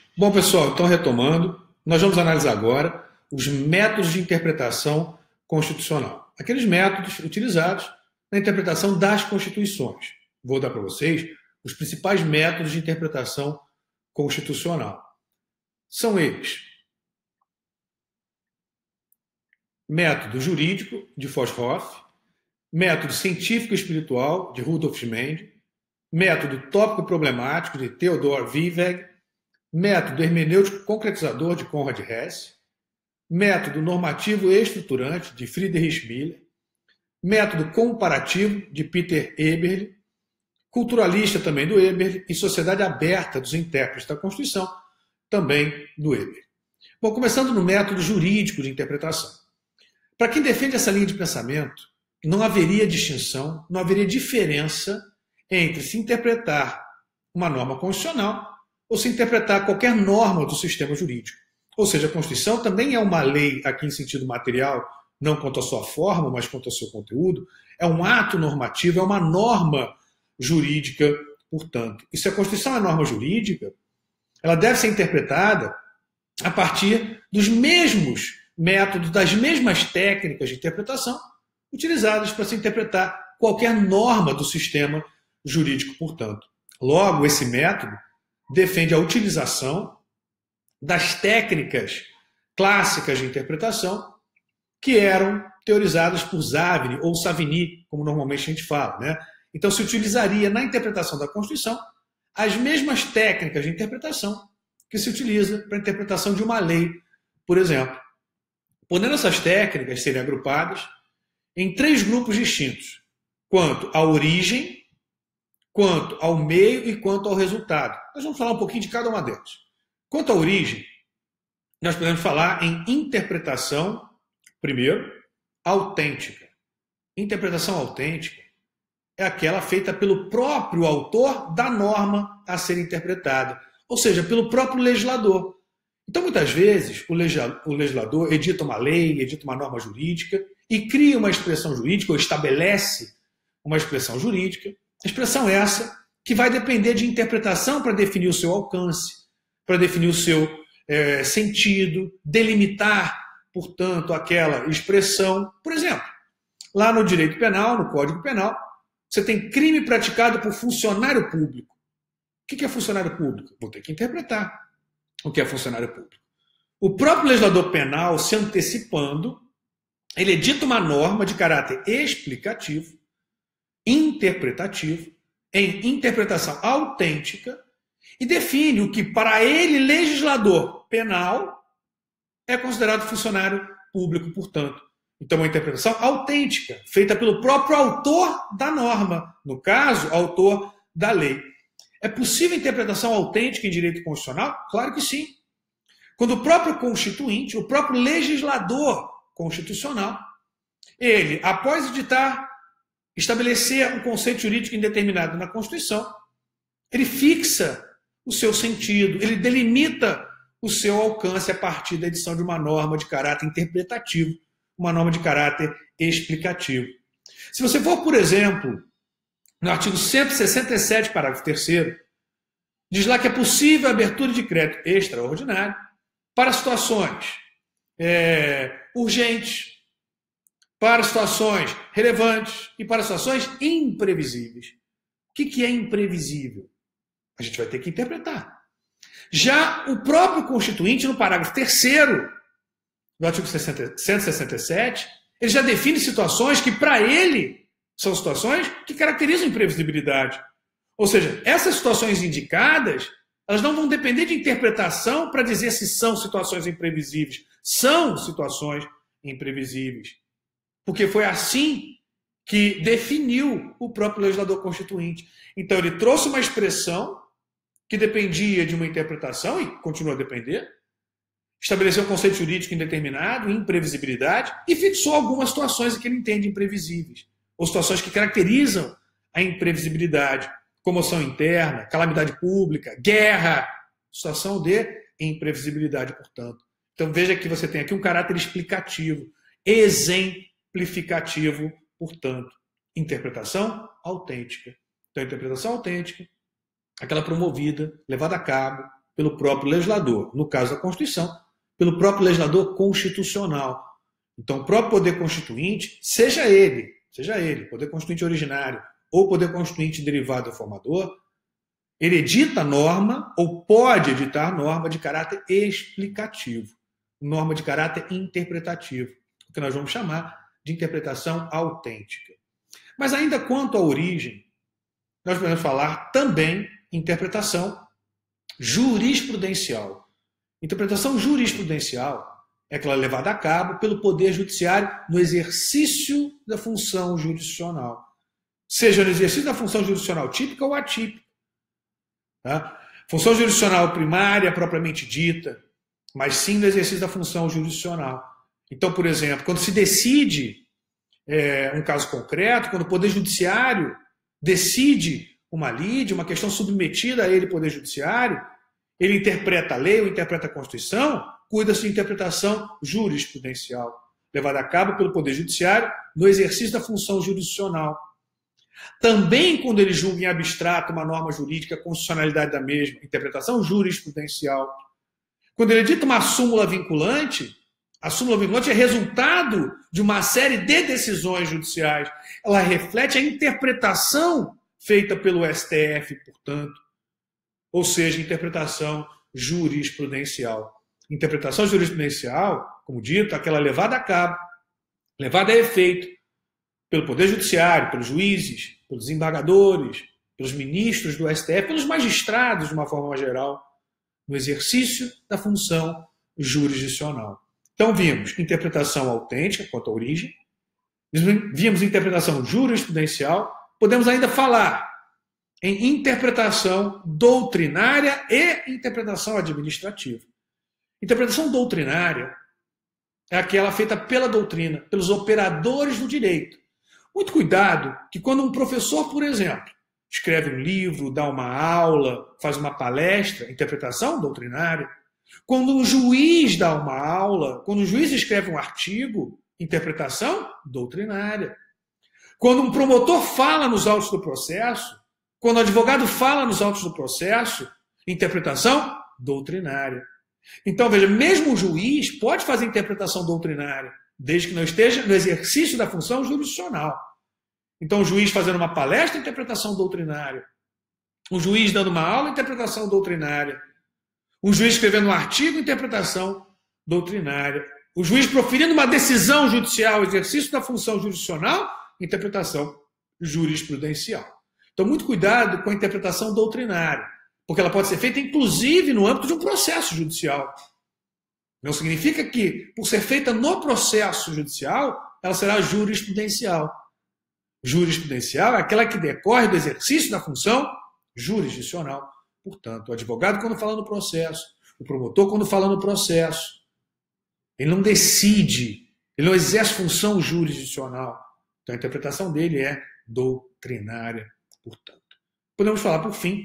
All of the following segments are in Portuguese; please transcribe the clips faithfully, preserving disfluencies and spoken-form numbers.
Bom, pessoal, então retomando, nós vamos analisar agora os métodos de interpretação constitucional. Aqueles métodos utilizados na interpretação das constituições. Vou dar para vocês os principais métodos de interpretação constitucional. São eles: método jurídico, de Foshoff; método científico e espiritual, de Rudolf Mendes; método tópico problemático, de Theodor Wierweg; método hermenêutico concretizador, de Conrad Hesse; método normativo e estruturante, de Friedrich Miller; método comparativo, de Peter Eberle; culturalista, também do Eberle; e sociedade aberta dos intérpretes da Constituição, também do Eberle. Bom, começando no método jurídico de interpretação. Para quem defende essa linha de pensamento, não haveria distinção, não haveria diferença entre se interpretar uma norma constitucional ou se interpretar qualquer norma do sistema jurídico. Ou seja, a Constituição também é uma lei, aqui em sentido material, não quanto à sua forma, mas quanto ao seu conteúdo. É um ato normativo, é uma norma jurídica, portanto. E se a Constituição é norma jurídica, ela deve ser interpretada a partir dos mesmos métodos, das mesmas técnicas de interpretação utilizadas para se interpretar qualquer norma do sistema jurídico, portanto. Logo, esse método defende a utilização das técnicas clássicas de interpretação que eram teorizadas por Savigny, ou Savigny, como normalmente a gente fala, né? Então, se utilizaria na interpretação da Constituição as mesmas técnicas de interpretação que se utiliza para a interpretação de uma lei, por exemplo. Podendo essas técnicas serem agrupadas em três grupos distintos, quanto à origem, quanto ao meio e quanto ao resultado. Nós vamos falar um pouquinho de cada uma delas. Quanto à origem, nós podemos falar em interpretação, primeiro, autêntica. Interpretação autêntica é aquela feita pelo próprio autor da norma a ser interpretada, ou seja, pelo próprio legislador. Então, muitas vezes, o legislador edita uma lei, edita uma norma jurídica e cria uma expressão jurídica, ou estabelece uma expressão jurídica. Expressão essa que vai depender de interpretação para definir o seu alcance, para definir o seu é, sentido, delimitar, portanto, aquela expressão. Por exemplo, lá no direito penal, no Código Penal, você tem crime praticado por funcionário público. O que é funcionário público? Vou ter que interpretar o que é funcionário público. O próprio legislador penal, se antecipando, ele edita uma norma de caráter explicativo, interpretativo, em interpretação autêntica, e define o que, para ele, legislador penal, é considerado funcionário público, portanto. Então, uma interpretação autêntica, feita pelo próprio autor da norma, no caso, autor da lei. É possível interpretação autêntica em direito constitucional? Claro que sim. Quando o próprio constituinte, o próprio legislador constitucional, ele, após editar, estabelecer um conceito jurídico indeterminado na Constituição, ele fixa o seu sentido, ele delimita o seu alcance a partir da edição de uma norma de caráter interpretativo, uma norma de caráter explicativo. Se você for, por exemplo, no artigo cento e sessenta e sete, parágrafo terceiro, diz lá que é possível a abertura de crédito extraordinário para situações é, urgentes, para situações relevantes e para situações imprevisíveis. O que é imprevisível? A gente vai ter que interpretar. Já o próprio Constituinte, no parágrafo terceiro do artigo cento e sessenta e sete, ele já define situações que, para ele, são situações que caracterizam imprevisibilidade. Ou seja, essas situações indicadas, elas não vão depender de interpretação para dizer se são situações imprevisíveis. São situações imprevisíveis. Porque foi assim que definiu o próprio legislador constituinte. Então, ele trouxe uma expressão que dependia de uma interpretação, e continua a depender, estabeleceu um conceito jurídico indeterminado, imprevisibilidade, e fixou algumas situações que ele entende imprevisíveis, ou situações que caracterizam a imprevisibilidade, comoção interna, calamidade pública, guerra, situação de imprevisibilidade, portanto. Então veja que você tem aqui um caráter explicativo, exemplificativo, portanto. Interpretação autêntica. Então, a interpretação autêntica, aquela promovida, levada a cabo pelo próprio legislador. No caso da Constituição, pelo próprio legislador constitucional. Então, o próprio poder constituinte, seja ele, seja ele, poder constituinte originário ou poder constituinte derivado do formador, ele edita norma ou pode editar norma de caráter explicativo, norma de caráter interpretativo, o que nós vamos chamar de interpretação autêntica. Mas ainda quanto à origem, nós podemos falar também interpretação jurisprudencial. Interpretação jurisprudencial é aquela levada a cabo pelo Poder Judiciário no exercício da função jurisdicional, seja no exercício da função jurisdicional típica ou atípica. Tá? Função jurisdicional primária, propriamente dita, mas sim no exercício da função jurisdicional. Então, por exemplo, quando se decide é, um caso concreto, quando o Poder Judiciário decide uma lide, uma questão submetida a ele, Poder Judiciário, ele interpreta a lei ou interpreta a Constituição, cuida-se de interpretação jurisprudencial, levada a cabo pelo Poder Judiciário no exercício da função jurisdicional. Também, quando ele julga em abstrato uma norma jurídica, a constitucionalidade da mesma, interpretação jurisprudencial. Quando ele edita uma súmula vinculante, a súmula vinculante é resultado de uma série de decisões judiciais. Ela reflete a interpretação feita pelo S T F, portanto, ou seja, interpretação jurisprudencial. Interpretação jurisprudencial, como dito, aquela levada a cabo, levada a efeito pelo Poder Judiciário, pelos juízes, pelos desembargadores, pelos ministros do S T F, pelos magistrados, de uma forma geral, no exercício da função jurisdicional. Então, vimos interpretação autêntica quanto à origem, vimos interpretação jurisprudencial, podemos ainda falar em interpretação doutrinária e interpretação administrativa. Interpretação doutrinária é aquela feita pela doutrina, pelos operadores do direito. Muito cuidado que quando um professor, por exemplo, escreve um livro, dá uma aula, faz uma palestra, interpretação doutrinária. Quando um juiz dá uma aula, quando um juiz escreve um artigo, interpretação doutrinária. Quando um promotor fala nos autos do processo, quando o advogado fala nos autos do processo, interpretação doutrinária. Então, veja, mesmo o juiz pode fazer interpretação doutrinária, desde que não esteja no exercício da função jurisdicional. Então, o juiz fazendo uma palestra, interpretação doutrinária. O juiz dando uma aula, interpretação doutrinária. O juiz escrevendo um artigo, interpretação doutrinária. O juiz proferindo uma decisão judicial, exercício da função jurisdicional, interpretação jurisprudencial. Então, muito cuidado com a interpretação doutrinária, porque ela pode ser feita, inclusive, no âmbito de um processo judicial. Não significa que, por ser feita no processo judicial, ela será jurisprudencial. Jurisprudencial é aquela que decorre do exercício da função jurisdicional. Portanto, o advogado, quando fala no processo, o promotor, quando fala no processo, ele não decide, ele não exerce função jurisdicional. Então, a interpretação dele é doutrinária, portanto. Podemos falar, por fim,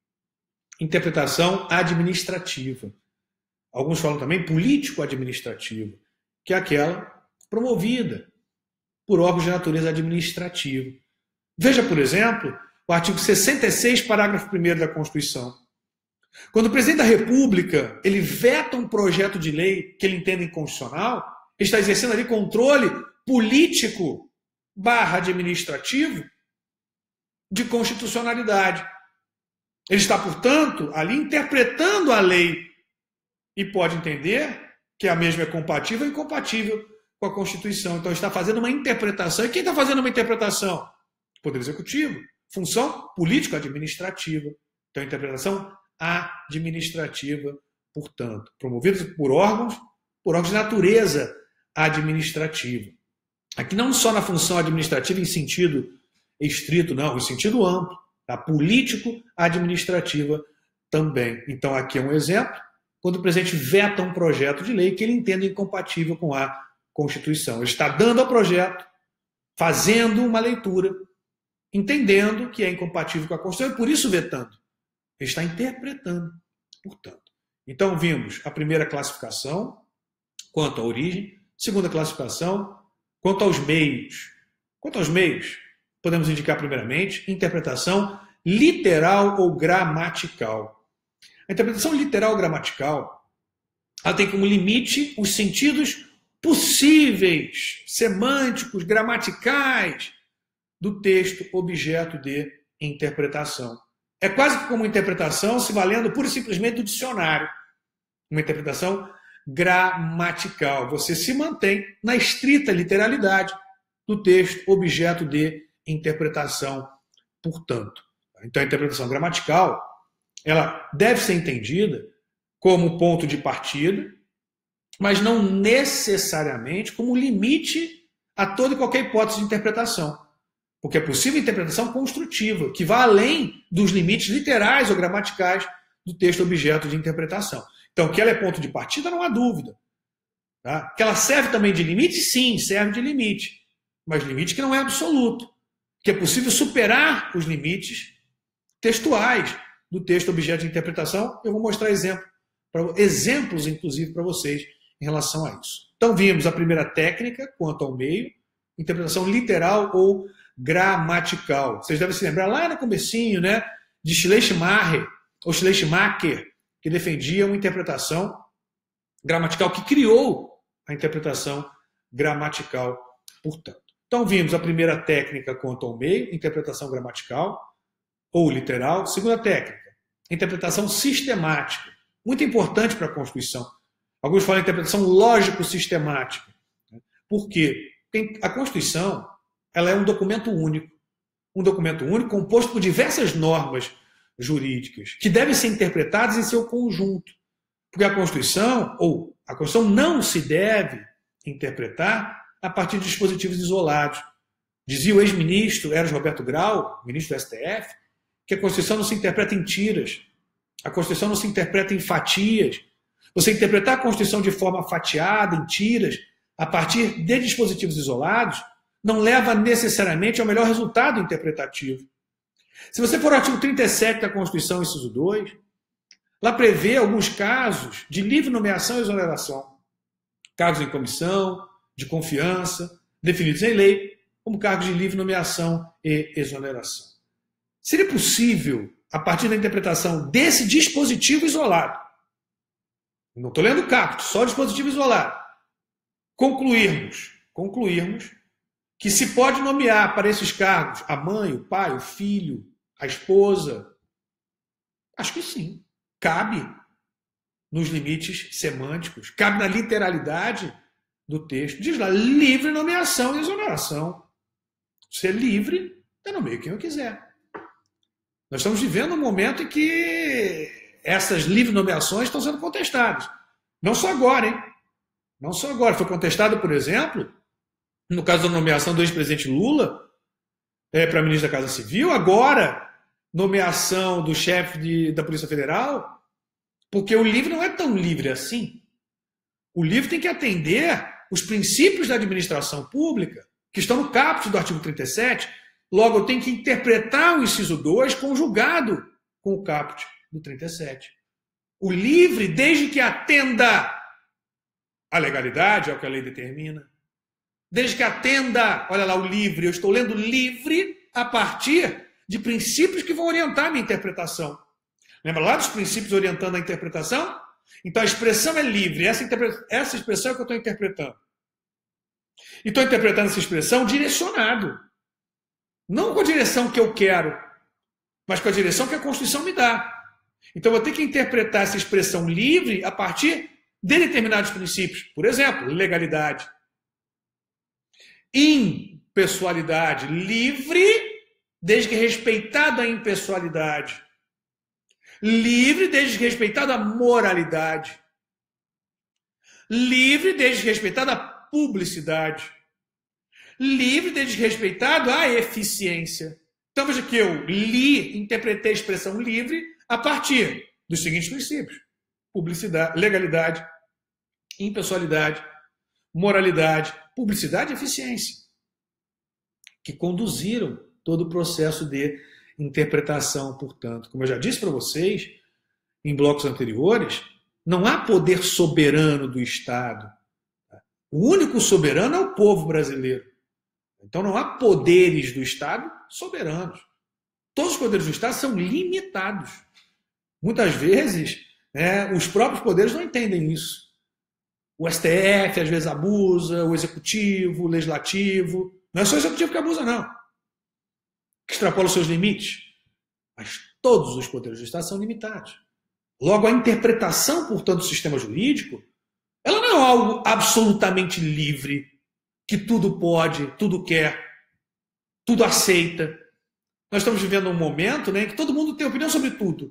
interpretação administrativa. Alguns falam também político-administrativa, que é aquela promovida por órgãos de natureza administrativa. Veja, por exemplo, o artigo sessenta e seis, parágrafo primeiro da Constituição. Quando o presidente da República ele veta um projeto de lei que ele entende inconstitucional, ele está exercendo ali controle político barra administrativo de constitucionalidade. Ele está, portanto, ali interpretando a lei e pode entender que a mesma é compatível ou incompatível com a Constituição. Então, está fazendo uma interpretação. E quem está fazendo uma interpretação? O Poder Executivo. Função político-administrativa. Então, interpretação administrativa, portanto, promovida por órgãos, por órgãos de natureza administrativa. Aqui não só na função administrativa em sentido estrito, não, em sentido amplo. A político-administrativa também. Então, aqui é um exemplo, quando o presidente veta um projeto de lei que ele entende incompatível com a Constituição. Ele está dando ao projeto, fazendo uma leitura, entendendo que é incompatível com a Constituição e por isso vetando. Ele está interpretando, portanto. Então, vimos a primeira classificação quanto à origem, segunda classificação quanto aos meios. Quanto aos meios, podemos indicar primeiramente interpretação literal ou gramatical. A interpretação literal gramatical, ela tem como limite os sentidos possíveis, semânticos, gramaticais do texto objeto de interpretação. É quase que como uma interpretação se valendo pura e simplesmente do dicionário. Uma interpretação gramatical. Você se mantém na estrita literalidade do texto objeto de interpretação, portanto. Então, a interpretação gramatical, ela deve ser entendida como ponto de partida, mas não necessariamente como limite a toda e qualquer hipótese de interpretação. Porque é possível interpretação construtiva, que vai além dos limites literais ou gramaticais do texto objeto de interpretação. Então, que ela é ponto de partida, não há dúvida. Tá? Que ela serve também de limite? Sim, serve de limite. Mas limite que não é absoluto. Que é possível superar os limites textuais do texto objeto de interpretação. Eu vou mostrar exemplo, exemplos, inclusive, para vocês em relação a isso. Então, vimos a primeira técnica, quanto ao meio, interpretação literal ou gramatical. Vocês devem se lembrar lá no comecinho, né, de Schleiermacher, ou Schleiermacher, que defendia uma interpretação gramatical, que criou a interpretação gramatical, portanto. Então, vimos a primeira técnica quanto ao meio, interpretação gramatical ou literal. Segunda técnica, interpretação sistemática, muito importante para a Constituição. Alguns falam interpretação lógico-sistemática. Por quê? Porque a Constituição, ela é um documento único. Um documento único composto por diversas normas jurídicas que devem ser interpretadas em seu conjunto. Porque a Constituição, ou a Constituição não se deve interpretar a partir de dispositivos isolados. Dizia o ex-ministro Eros Roberto Grau, ministro do S T F, que a Constituição não se interpreta em tiras. A Constituição não se interpreta em fatias. Você interpretar a Constituição de forma fatiada, em tiras, a partir de dispositivos isolados, não leva necessariamente ao melhor resultado interpretativo. Se você for ao artigo trinta e sete da Constituição, inciso dois, lá prevê alguns casos de livre nomeação e exoneração. Cargos em comissão, de confiança, definidos em lei, como cargos de livre nomeação e exoneração. Seria possível, a partir da interpretação desse dispositivo isolado, não estou lendo o caput, só o dispositivo isolado, concluirmos, concluirmos que se pode nomear para esses cargos a mãe, o pai, o filho, a esposa? Acho que sim. Cabe nos limites semânticos, cabe na literalidade do texto. Diz lá, livre nomeação e exoneração. Ser livre, eu nomeio quem eu quiser. Nós estamos vivendo um momento em que essas livres nomeações estão sendo contestadas. Não só agora, hein? Não só agora. Foi contestado, por exemplo, no caso da nomeação do ex-presidente Lula é, para ministro da Casa Civil, agora, nomeação do chefe de, da Polícia Federal, porque o livre não é tão livre assim. O livre tem que atender os princípios da administração pública, que estão no caput do artigo trinta e sete, logo eu tenho que interpretar o inciso dois conjugado com o caput do trinta e sete. O livre, desde que atenda à legalidade, ao que a lei determina, desde que atenda, olha lá o livre, eu estou lendo livre a partir de princípios que vão orientar a minha interpretação. Lembra lá dos princípios orientando a interpretação? Então a expressão é livre, essa, interpre... essa expressão é que eu estou interpretando. E estou interpretando essa expressão direcionado. Não com a direção que eu quero, mas com a direção que a Constituição me dá. Então eu vou ter que interpretar essa expressão livre a partir de determinados princípios. Por exemplo, legalidade. Impessoalidade. Livre, desde que respeitada a impessoalidade. Livre, desde que respeitada a moralidade. Livre, desde que respeitada a publicidade. Livre, desde que respeitado a eficiência. Então veja que eu li, interpretei a expressão livre a partir dos seguintes princípios: publicidade, legalidade, impessoalidade, moralidade, publicidade e eficiência, que conduziram todo o processo de interpretação, portanto. Como eu já disse para vocês em blocos anteriores, não há poder soberano do Estado. O único soberano é o povo brasileiro. Então não há poderes do Estado soberanos. Todos os poderes do Estado são limitados. Muitas vezes, né, os próprios poderes não entendem isso. O S T F às vezes abusa, o executivo, o legislativo. Não é só o executivo que abusa, não. Que extrapola os seus limites. Mas todos os poderes do Estado são limitados. Logo, a interpretação, portanto, do sistema jurídico, ela não é algo absolutamente livre, que tudo pode, tudo quer, tudo aceita. Nós estamos vivendo um momento, né, em que todo mundo tem opinião sobre tudo.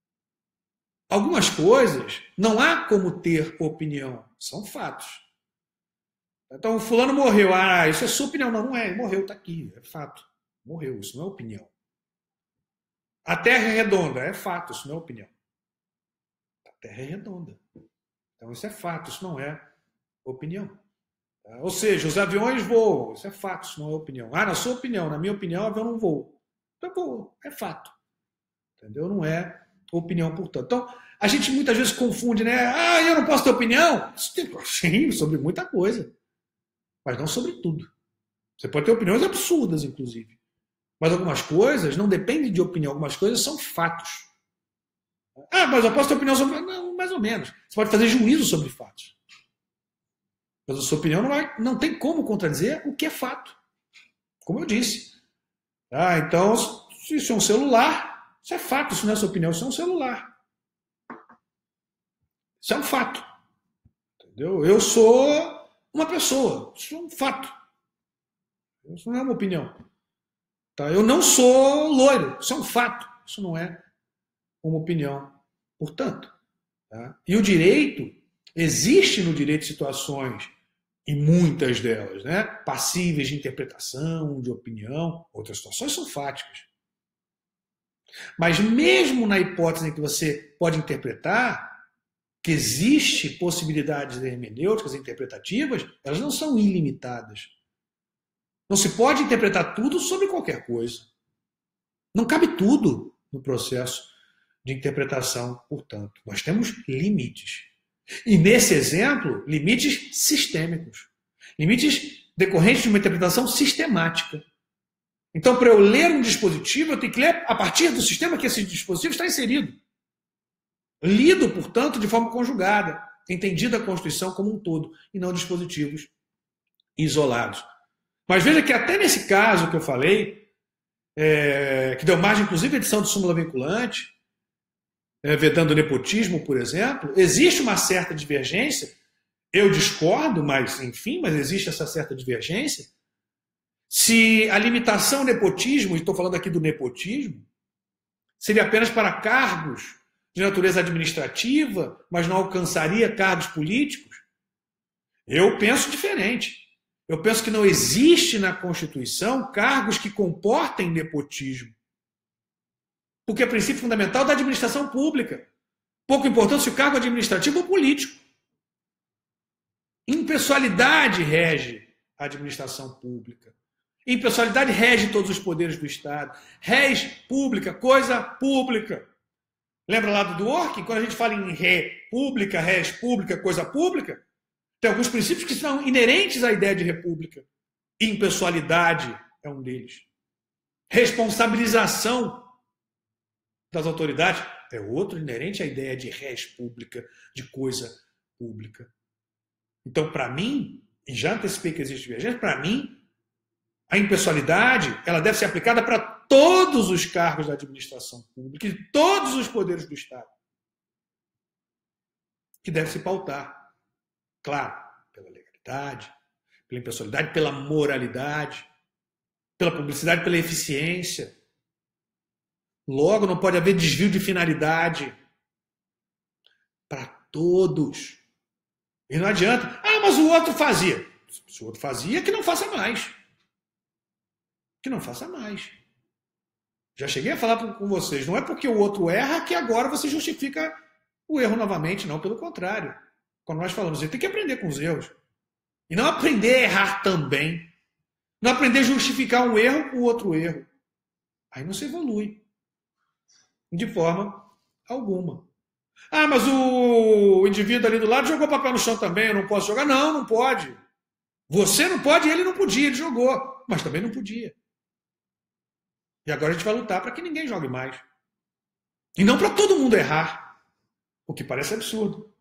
Algumas coisas não há como ter opinião, são fatos. Então, o fulano morreu, ah, isso é sua opinião. Não, não é, ele morreu, está aqui, é fato. Morreu, isso não é opinião. A Terra é redonda, é fato, isso não é opinião. A Terra é redonda. Então, isso é fato, isso não é opinião. Ou seja, os aviões voam, isso é fato, isso não é opinião. Ah, na sua opinião, na minha opinião, o avião não voa. Então, voa, é fato. Entendeu? Não é opinião, portanto. Então, a gente muitas vezes confunde, né? Ah, eu não posso ter opinião? Sim, sobre muita coisa. Mas não sobre tudo. Você pode ter opiniões absurdas, inclusive. Mas algumas coisas não dependem de opinião, algumas coisas são fatos. Ah, mas eu posso ter opinião sobre... Não, mais ou menos. Você pode fazer juízo sobre fatos. Mas a sua opinião não, vai, não tem como contradizer o que é fato. Como eu disse. Ah, então, se isso é um celular, isso é fato, isso não é sua opinião, isso é um celular. Isso é um fato. Entendeu? Eu sou uma pessoa, isso é um fato. Isso não é uma opinião. Tá? Eu não sou loiro, isso é um fato. Isso não é uma opinião. Portanto, tá? E o direito, existe no direito situações, e muitas delas, né, passíveis de interpretação, de opinião, outras situações são fáticas. Mas mesmo na hipótese em que você pode interpretar, que existe possibilidades hermenêuticas interpretativas, elas não são ilimitadas. Não se pode interpretar tudo sobre qualquer coisa. Não cabe tudo no processo de interpretação, portanto. Nós temos limites. E nesse exemplo, limites sistêmicos. Limites decorrentes de uma interpretação sistemática. Então, para eu ler um dispositivo, eu tenho que ler a partir do sistema que esse dispositivo está inserido. Lido, portanto, de forma conjugada, entendida a Constituição como um todo, e não dispositivos isolados. Mas veja que até nesse caso que eu falei, é, que deu margem, inclusive, à edição de súmula vinculante, é, vedando o nepotismo, por exemplo, existe uma certa divergência. Eu discordo, mas, enfim, mas existe essa certa divergência. Se a limitação ao nepotismo, e estou falando aqui do nepotismo, seria apenas para cargos de natureza administrativa, mas não alcançaria cargos políticos, eu penso diferente. Eu penso que não existe na Constituição cargos que comportem nepotismo. Porque é princípio fundamental da administração pública. Pouco importante se o cargo é administrativo ou político. Impessoalidade rege a administração pública. Impessoalidade rege todos os poderes do Estado. Res pública, coisa pública. Lembra lá do Dworkin? Quando a gente fala em república, res pública, coisa pública, tem alguns princípios que são inerentes à ideia de república. Impessoalidade é um deles. Responsabilização das autoridades é outro inerente à ideia de res pública, de coisa pública. Então, para mim, e já antecipei que existe divergência, para mim, a impessoalidade ela deve ser aplicada para todos os cargos da administração pública e todos os poderes do Estado. Que deve se pautar, claro, pela legalidade, pela impessoalidade, pela moralidade, pela publicidade, pela eficiência. Logo, não pode haver desvio de finalidade para todos. E não adianta, ah, mas o outro fazia. Se o outro fazia, que não faça mais. Que não faça mais. Já cheguei a falar com vocês, não é porque o outro erra que agora você justifica o erro novamente, não, pelo contrário. Quando nós falamos, você tem que aprender com os erros. E não aprender a errar também. Não aprender a justificar um erro com outro erro. Aí não se evolui. De forma alguma. Ah, mas o indivíduo ali do lado jogou papel no chão também, eu não posso jogar? Não, não pode. Você não pode e ele não podia, ele jogou. Mas também não podia. E agora a gente vai lutar para que ninguém jogue mais. E não para todo mundo errar, o que parece absurdo.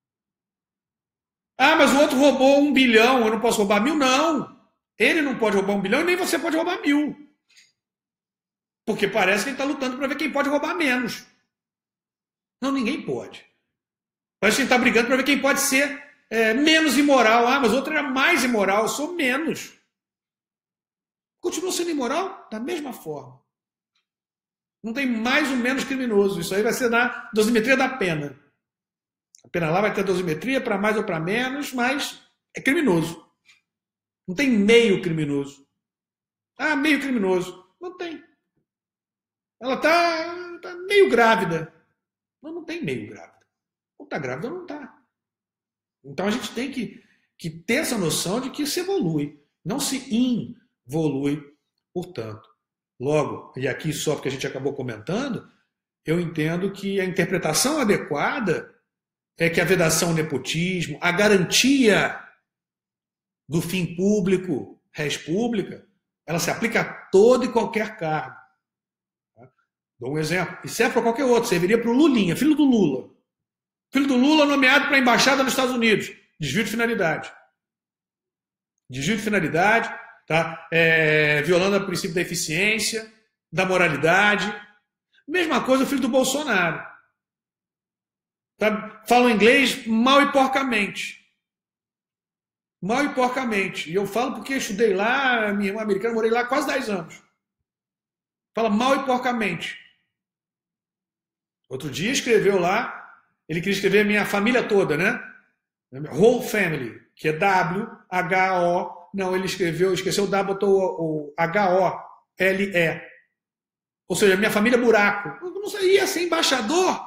Ah, mas o outro roubou um bilhão, eu não posso roubar mil? Não. Ele não pode roubar um bilhão e nem você pode roubar mil. Porque parece que ele está lutando para ver quem pode roubar menos. Não, ninguém pode. Parece que ele está brigando para ver quem pode ser é, menos imoral. Ah, mas o outro era mais imoral, eu sou menos. Continua sendo imoral da mesma forma. Não tem mais ou menos criminoso. Isso aí vai ser na dosimetria da pena. A pena lá vai ter dosimetria para mais ou para menos, mas é criminoso. Não tem meio criminoso. Ah, meio criminoso. Não tem. Ela está tá meio grávida. Não, não tem meio grávida. Ou está grávida ou não está. Então a gente tem que, que ter essa noção de que isso evolui. Não se involui, portanto. Logo, e aqui só porque a gente acabou comentando, eu entendo que a interpretação adequada é que a vedação ao nepotismo, a garantia do fim público, res pública, ela se aplica a todo e qualquer cargo. Dou um exemplo. E serve para qualquer outro. Serviria para o Lulinha, filho do Lula. Filho do Lula nomeado para a embaixada nos Estados Unidos. Desvio de finalidade. Desvio de finalidade, tá? É, violando o princípio da eficiência, da moralidade. Mesma coisa o filho do Bolsonaro. Tá? Fala inglês mal e porcamente. Mal e porcamente. E eu falo porque eu estudei lá, minha irmã americana, morei lá quase dez anos. Fala mal e porcamente. Outro dia escreveu lá, ele queria escrever a minha família toda, né? Whole Family, que é W H O. Não, ele escreveu, esqueceu o W, botou o H O L E. Ou seja, minha família buraco. Eu não sei, ia ser embaixador.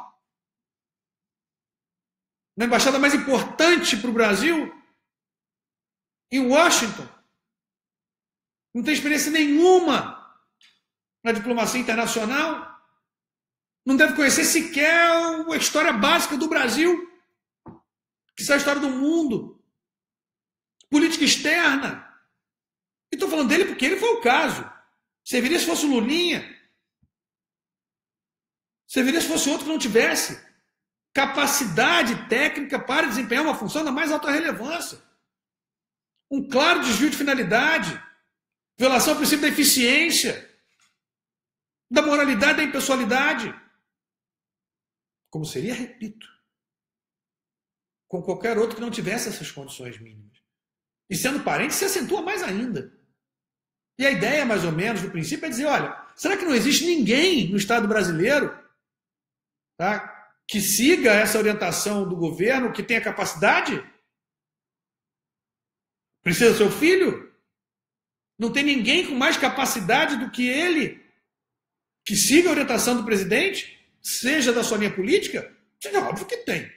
Na embaixada mais importante para o Brasil, em Washington. Não tem experiência nenhuma na diplomacia internacional. Não deve conhecer sequer a história básica do Brasil, que é a história do mundo, política externa. E estou falando dele porque ele foi o caso. Serviria se fosse o Lulinha. Serviria se fosse outro que não tivesse capacidade técnica para desempenhar uma função da mais alta relevância. Um claro desvio de finalidade, violação ao princípio da eficiência, da moralidade, da impessoalidade. Como seria, repito, com qualquer outro que não tivesse essas condições mínimas. E sendo parente, se acentua mais ainda. E a ideia, mais ou menos, do princípio é dizer, olha, será que não existe ninguém no Estado brasileiro, tá, que siga essa orientação do governo, que tenha capacidade? Precisa do seu filho? Não tem ninguém com mais capacidade do que ele que siga a orientação do presidente? Seja da sua linha política? É óbvio que tem.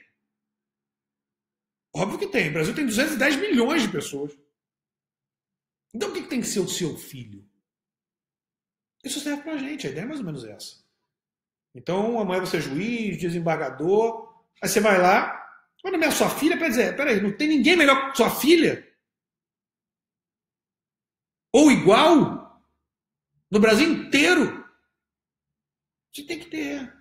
Óbvio que tem. O Brasil tem duzentos e dez milhões de pessoas. Então o que tem que ser o seu filho? Isso serve pra gente. A ideia é mais ou menos essa. Então amanhã você é juiz, desembargador, aí você vai lá, vai nomear sua filha para dizer, peraí, não tem ninguém melhor que sua filha? Ou igual? No Brasil inteiro? Você tem que ter.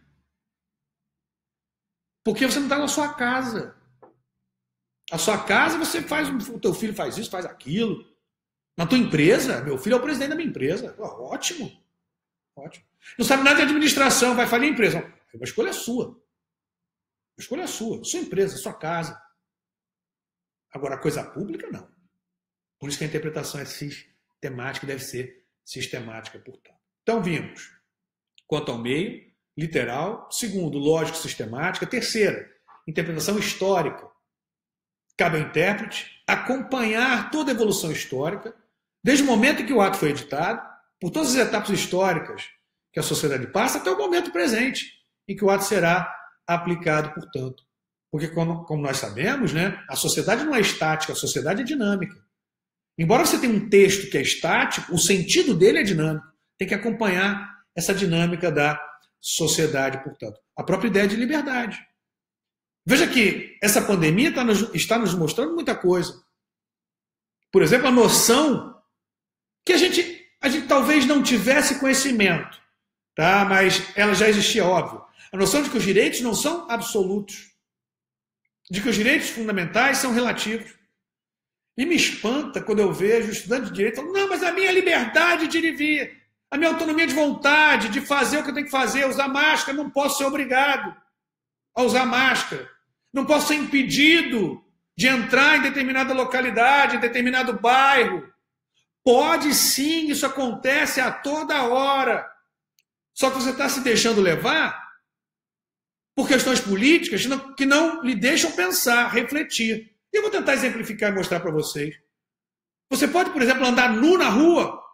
Porque você não está na sua casa. A sua casa você faz, o teu filho faz isso, faz aquilo. Na tua empresa, meu filho é o presidente da minha empresa. Oh, ótimo. Ótimo. Não sabe nada de administração, vai falir a empresa. A escolha é sua. A escolha é sua. Sua empresa, sua casa. Agora, a coisa pública, não. Por isso que a interpretação é sistemática, deve ser sistemática, portanto. Então, vimos. Quanto ao meio, literal. Segundo, lógico, sistemática. Terceira, interpretação histórica. Cabe ao intérprete acompanhar toda a evolução histórica, desde o momento em que o ato foi editado, por todas as etapas históricas que a sociedade passa, até o momento presente, em que o ato será aplicado, portanto. Porque, como, como nós sabemos, né, a sociedade não é estática, a sociedade é dinâmica. Embora você tenha um texto que é estático, o sentido dele é dinâmico. Tem que acompanhar essa dinâmica da sociedade, portanto. A própria ideia de liberdade. Veja que essa pandemia está nos, está nos mostrando muita coisa. Por exemplo, a noção que a gente, a gente talvez não tivesse conhecimento, tá? Mas ela já existia, óbvio. A noção de que os direitos não são absolutos, de que os direitos fundamentais são relativos. E me espanta quando eu vejo estudante de direito falando, não, mas a minha liberdade de ir e vir, a minha autonomia de vontade, de fazer o que eu tenho que fazer, usar máscara, não posso ser obrigado a usar máscara, não posso ser impedido de entrar em determinada localidade, em determinado bairro. Pode sim, isso acontece a toda hora. Só que você está se deixando levar por questões políticas que não lhe deixam pensar, refletir. E eu vou tentar exemplificar e mostrar para vocês. Você pode, por exemplo, andar nu na rua?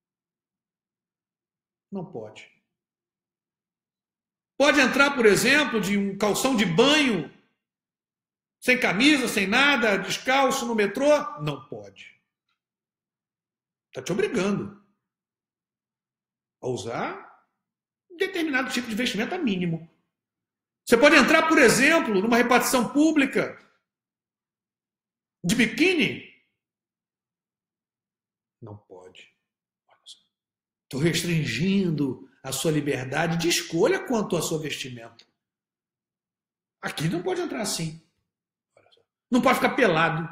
Não pode. Pode entrar, por exemplo, de um calção de banho, sem camisa, sem nada, descalço no metrô? Não pode. Está te obrigando a usar um determinado tipo de vestimenta mínimo. Você pode entrar, por exemplo, numa repartição pública de biquíni? Não pode. Estou restringindo a sua liberdade de escolha quanto à sua vestimenta. Aqui não pode entrar assim. Não pode ficar pelado.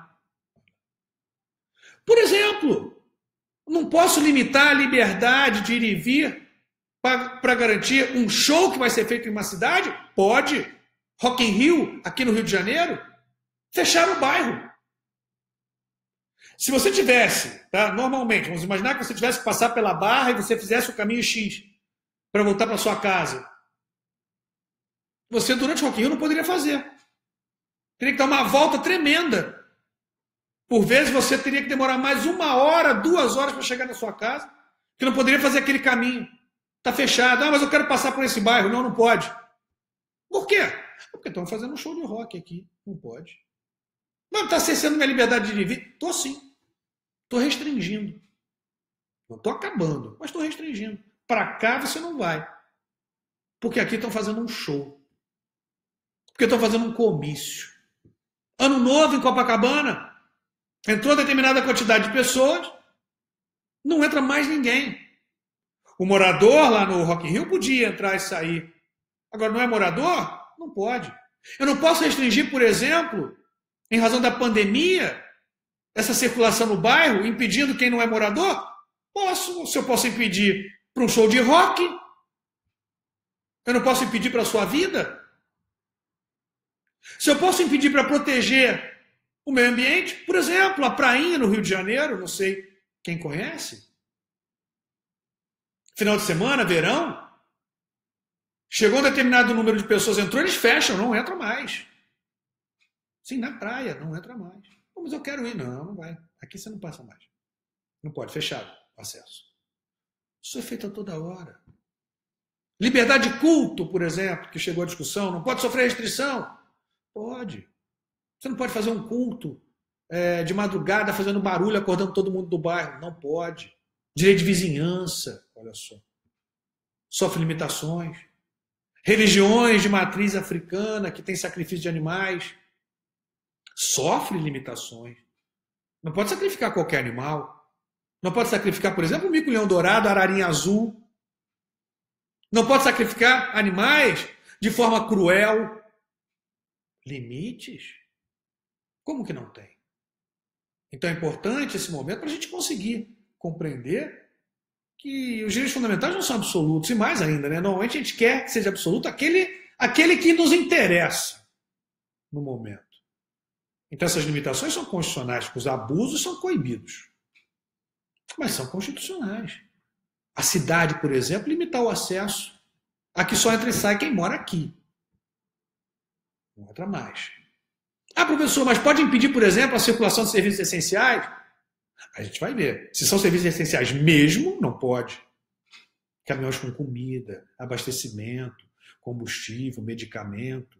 Por exemplo, não posso limitar a liberdade de ir e vir para garantir um show que vai ser feito em uma cidade? Pode. Rock in Rio, aqui no Rio de Janeiro, fecharam o bairro. Se você tivesse, tá, normalmente, vamos imaginar que você tivesse que passar pela Barra e você fizesse o caminho X para voltar para sua casa. Você, durante o Rock in Rio, não poderia fazer. Teria que dar uma volta tremenda. Por vezes, você teria que demorar mais uma hora, duas horas para chegar na sua casa, porque não poderia fazer aquele caminho. Está fechado. Ah, mas eu quero passar por esse bairro. Não, não pode. Por quê? Porque estão fazendo um show de rock aqui. Não pode. Não, está cessando minha liberdade de vir? Estou sim. Estou restringindo. Não estou acabando, mas estou restringindo. Para cá você não vai. Porque aqui estão fazendo um show. Porque estão fazendo um comício. Ano novo em Copacabana. Entrou determinada quantidade de pessoas. Não entra mais ninguém. O morador lá no Rock in Rio podia entrar e sair. Agora, não é morador? Não pode. Eu não posso restringir, por exemplo, em razão da pandemia, essa circulação no bairro, impedindo quem não é morador? Posso. Se eu posso impedir para um show de rock, eu não posso impedir para a sua vida? Se eu posso impedir para proteger o meio ambiente, por exemplo, a prainha no Rio de Janeiro, não sei quem conhece, final de semana, verão, chegou um determinado número de pessoas, entrou, eles fecham, não entra mais. Sim, na praia, não entra mais. Pô, mas eu quero ir. Não, não vai. Aqui você não passa mais. Não pode, fechado o acesso. Isso é feito a toda hora. Liberdade de culto, por exemplo, que chegou à discussão, não pode sofrer restrição? Pode. Você não pode fazer um culto é, de madrugada fazendo barulho, acordando todo mundo do bairro? Não pode. Direito de vizinhança, olha só. Sofre limitações. Religiões de matriz africana que tem sacrifício de animais. Sofre limitações. Não pode sacrificar qualquer animal. Não pode sacrificar, por exemplo, o mico-leão dourado, a ararinha azul. Não pode sacrificar animais de forma cruel. Limites? Como que não tem? Então é importante esse momento para a gente conseguir compreender que os direitos fundamentais não são absolutos. E mais ainda, né? Normalmente a gente quer que seja absoluto aquele, aquele que nos interessa no momento. Então essas limitações são constitucionais, os abusos são coibidos. Mas são constitucionais. A cidade, por exemplo, limitar o acesso a que só entra e sai quem mora aqui. Não entra mais. Ah, professor, mas pode impedir, por exemplo, a circulação de serviços essenciais? A gente vai ver. Se são serviços essenciais mesmo, não pode. Caminhões com comida, abastecimento, combustível, medicamento.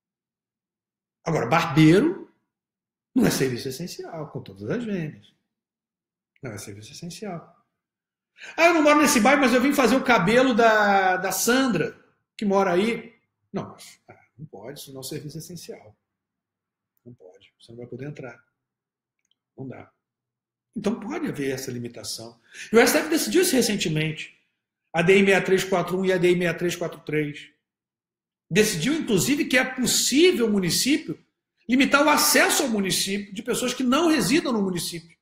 Agora, barbeiro não é serviço essencial, com todas as vênias. Não é serviço essencial. Ah, eu não moro nesse bairro, mas eu vim fazer o cabelo da, da Sandra, que mora aí. Não, mas, ah, não pode, isso não é um serviço essencial. Não pode, você não vai poder entrar. Não dá. Então pode haver essa limitação. E o S T F decidiu isso recentemente. A D I seis três quatro um e a D I seis três quatro três. decidiu, inclusive, que é possível o município limitar o acesso ao município de pessoas que não residam no município.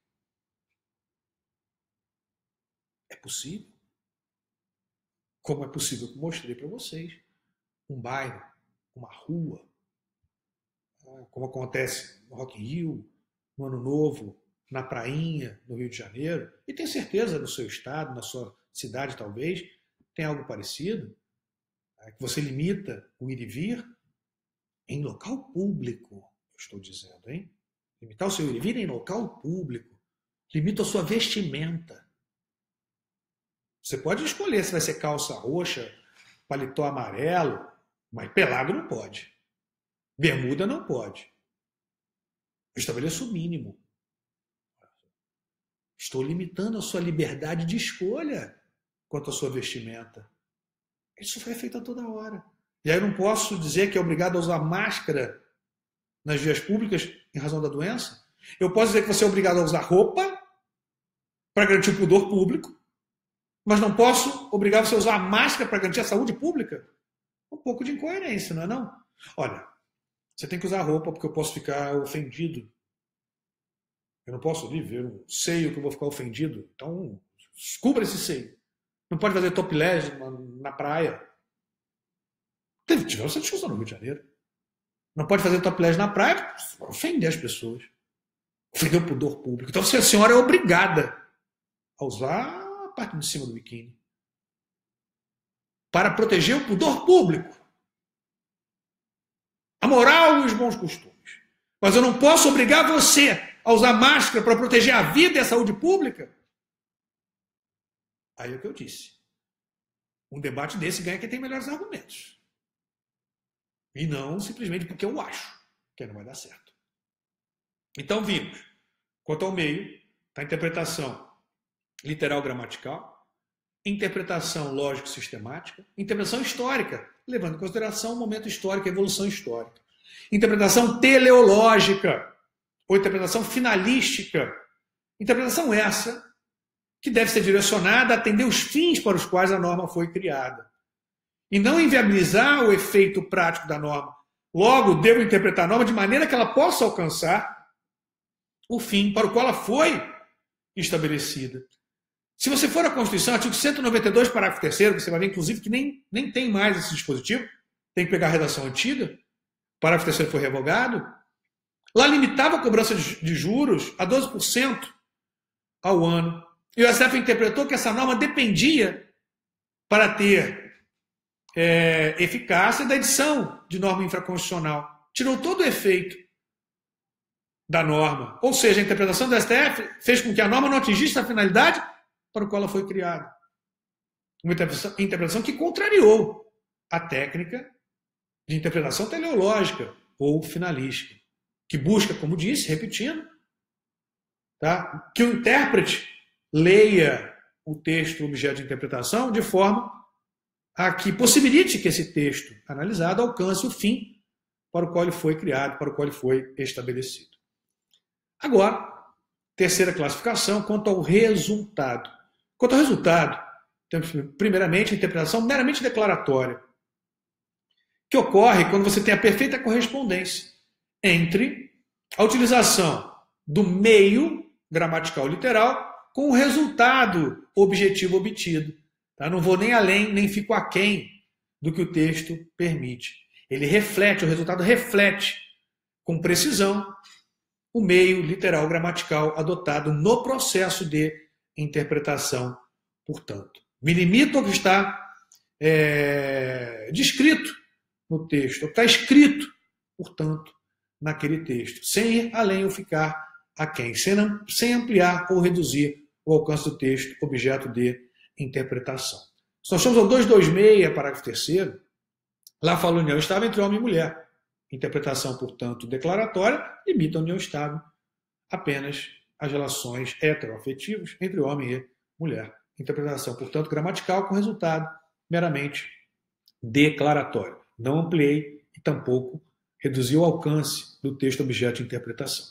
É possível. Como é possível que eu mostrei para vocês. Um bairro, uma rua, como acontece no Rock in Rio, no Ano Novo, na Prainha, no Rio de Janeiro, e tenho certeza no seu estado, na sua cidade talvez, tem algo parecido, que você limita o ir e vir em local público, eu estou dizendo, hein? Limitar o seu ir e vir em local público, limita a sua vestimenta. Você pode escolher se vai ser calça roxa, paletó amarelo, mas pelado não pode. Bermuda não pode. Eu estabeleço o mínimo. Estou limitando a sua liberdade de escolha quanto à sua vestimenta. Isso foi feito a toda hora. E aí eu não posso dizer que é obrigado a usar máscara nas vias públicas em razão da doença. Eu posso dizer que você é obrigado a usar roupa para garantir o pudor público, mas não posso obrigar você a usar máscara para garantir a saúde pública? Um pouco de incoerência, não é não? Olha, você tem que usar roupa porque eu posso ficar ofendido. Eu não posso ali ver um seio que eu vou ficar ofendido. Então, cubra esse seio. Não pode fazer topless na, na praia. Teve, tiveram essa discussão no Rio de Janeiro. Não pode fazer topless na praia para ofender as pessoas. Ofender o pudor público. Então, a senhora é obrigada a usar a parte de cima do biquíni para proteger o pudor público. A moral e os bons costumes. Mas eu não posso obrigar você a usar máscara para proteger a vida e a saúde pública? Aí é o que eu disse. Um debate desse ganha quem tem melhores argumentos. E não simplesmente porque eu acho que não vai dar certo. Então vimos, quanto ao meio, a interpretação literal gramatical, interpretação lógico-sistemática, interpretação histórica, levando em consideração o momento histórico, a evolução histórica. Interpretação teleológica, ou interpretação finalística. Interpretação essa que deve ser direcionada a atender os fins para os quais a norma foi criada. E não inviabilizar o efeito prático da norma. Logo, devo interpretar a norma de maneira que ela possa alcançar o fim para o qual ela foi estabelecida. Se você for à Constituição, artigo cento e noventa e dois, parágrafo terceiro, você vai ver, inclusive, que nem, nem tem mais esse dispositivo, tem que pegar a redação antiga, o parágrafo terceiro foi revogado, lá limitava a cobrança de juros a doze por cento ao ano. E o S T F interpretou que essa norma dependia, para ter é, eficácia, da edição de norma infraconstitucional. Tirou todo o efeito da norma. Ou seja, a interpretação do S T F fez com que a norma não atingisse a finalidade para o qual ela foi criada. Uma interpretação, interpretação que contrariou a técnica de interpretação teleológica ou finalística, que busca, como disse, repetindo, tá, que o intérprete leia o texto objeto de interpretação de forma a que possibilite que esse texto analisado alcance o fim para o qual ele foi criado, para o qual ele foi estabelecido. Agora, terceira classificação, quanto ao resultado. Quanto ao resultado, temos primeiramente a interpretação meramente declaratória, que ocorre quando você tem a perfeita correspondência entre a utilização do meio gramatical literal com o resultado objetivo obtido. Tá? Não vou nem além, nem fico aquém do que o texto permite. Ele reflete, o resultado reflete com precisão o meio literal gramatical adotado no processo de interpretação, portanto. Me limito ao que está é, descrito no texto, ao que está escrito, portanto, naquele texto, sem ir além ou ficar aquém, sem, sem ampliar ou reduzir o alcance do texto, objeto de interpretação. Se nós somos ao duzentos e vinte e seis, parágrafo terceiro, lá fala união estável entre homem e mulher. Interpretação, portanto, declaratória, limita a união estável apenas às relações heteroafetivas entre homem e mulher. Interpretação, portanto, gramatical com resultado meramente declaratório. Não ampliei e tampouco reduzi o alcance do texto objeto de interpretação.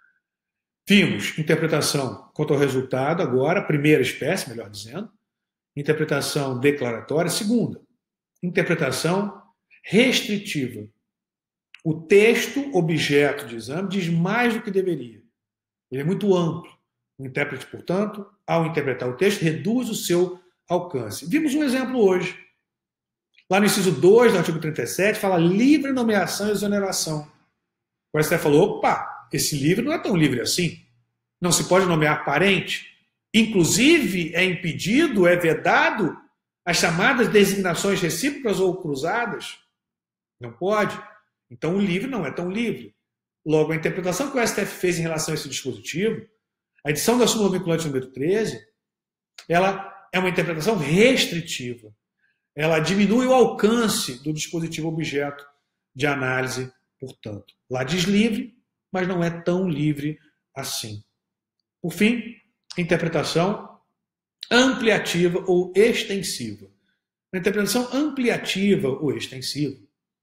Vimos interpretação quanto ao resultado, agora, primeira espécie, melhor dizendo, interpretação declaratória, segunda, interpretação restritiva. O texto, objeto de exame, diz mais do que deveria. Ele é muito amplo. O intérprete, portanto, ao interpretar o texto, reduz o seu alcance. Vimos um exemplo hoje. Lá no inciso dois do artigo trinta e sete, fala livre nomeação e exoneração. O S T F falou, opa, esse livre não é tão livre assim. Não se pode nomear parente. Inclusive, é impedido, é vedado as chamadas designações recíprocas ou cruzadas. Não pode. Então, o livre não é tão livre. Logo, a interpretação que o S T F fez em relação a esse dispositivo, a edição da súmula vinculante número treze, ela é uma interpretação restritiva. Ela diminui o alcance do dispositivo objeto de análise, portanto. Lá diz livre, mas não é tão livre assim. Por fim, interpretação ampliativa ou extensiva. Na interpretação ampliativa ou extensiva,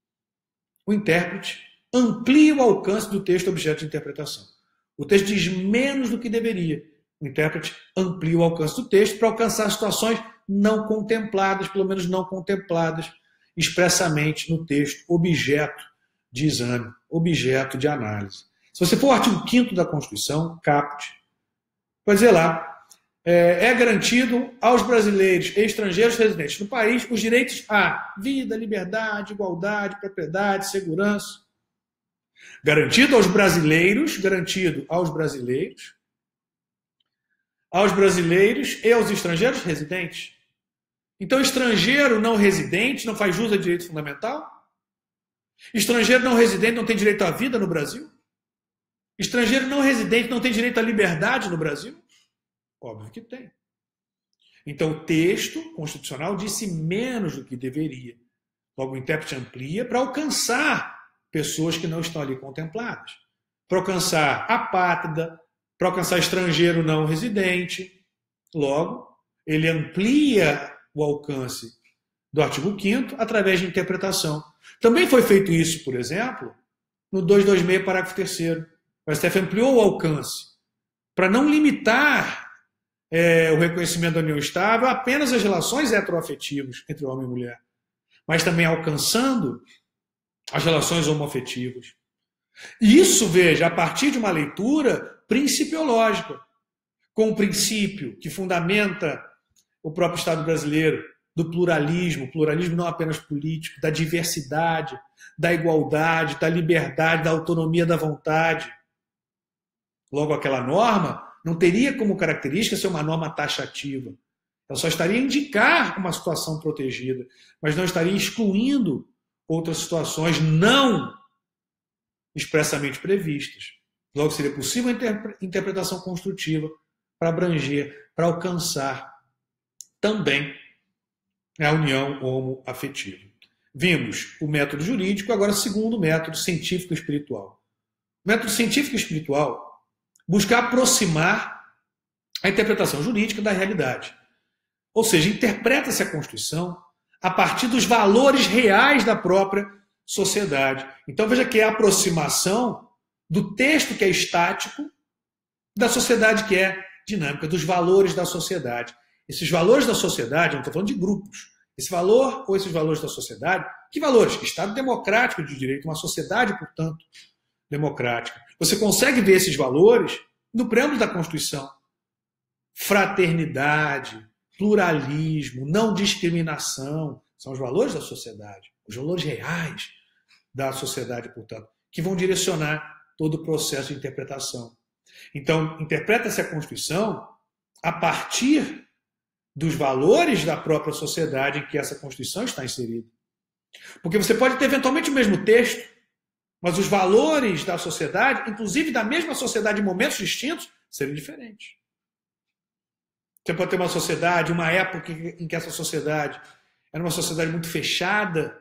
o intérprete amplia o alcance do texto objeto de interpretação. O texto diz menos do que deveria. O intérprete amplia o alcance do texto para alcançar situações não contempladas, pelo menos não contempladas expressamente no texto objeto de exame, objeto de análise. Se você for ao artigo quinto da Constituição, caput, vai dizer lá, é, é garantido aos brasileiros e estrangeiros residentes no país os direitos à vida, liberdade, igualdade, propriedade, segurança. Garantido aos brasileiros, garantido aos brasileiros, aos brasileiros e aos estrangeiros residentes. Então, estrangeiro não residente não faz jus a direito fundamental? Estrangeiro não residente não tem direito à vida no Brasil? Estrangeiro não residente não tem direito à liberdade no Brasil? Óbvio que tem. Então, o texto constitucional disse menos do que deveria. Logo, o intérprete amplia para alcançar pessoas que não estão ali contempladas. Para alcançar apátrida, para alcançar estrangeiro não residente. Logo, ele amplia o alcance do artigo quinto através de interpretação. Também foi feito isso, por exemplo, no duzentos e vinte e seis, parágrafo terceiro. O S T F ampliou o alcance para não limitar é, o reconhecimento da união estável apenas às relações heteroafetivas entre homem e mulher, mas também alcançando as relações homoafetivas. E isso, veja, a partir de uma leitura principiológica, com o princípio que fundamenta o próprio Estado brasileiro do pluralismo, pluralismo não apenas político, da diversidade, da igualdade, da liberdade, da autonomia da vontade. Logo, aquela norma não teria como característica ser uma norma taxativa. Ela só estaria a indicar uma situação protegida, mas não estaria excluindo outras situações não expressamente previstas. Logo, seria possível a interpretação construtiva para abranger, para alcançar também a união homoafetiva. Vimos o método jurídico, agora o segundo método científico espiritual. O método científico espiritual busca aproximar a interpretação jurídica da realidade. Ou seja, interpreta-se a Constituição a partir dos valores reais da própria sociedade. Então veja que é a aproximação do texto que é estático da sociedade que é dinâmica, dos valores da sociedade. Esses valores da sociedade, eu não estou falando de grupos, esse valor ou esses valores da sociedade, que valores? Estado democrático de direito, uma sociedade, portanto, democrática. Você consegue ver esses valores no preâmbulo da Constituição. Fraternidade, pluralismo, não discriminação, são os valores da sociedade, os valores reais da sociedade, portanto, que vão direcionar todo o processo de interpretação. Então, interpreta-se a Constituição a partir dos valores da própria sociedade em que essa Constituição está inserida. Porque você pode ter eventualmente o mesmo texto, mas os valores da sociedade, inclusive da mesma sociedade em momentos distintos, serem diferentes. Você pode ter uma sociedade, uma época em que essa sociedade era uma sociedade muito fechada,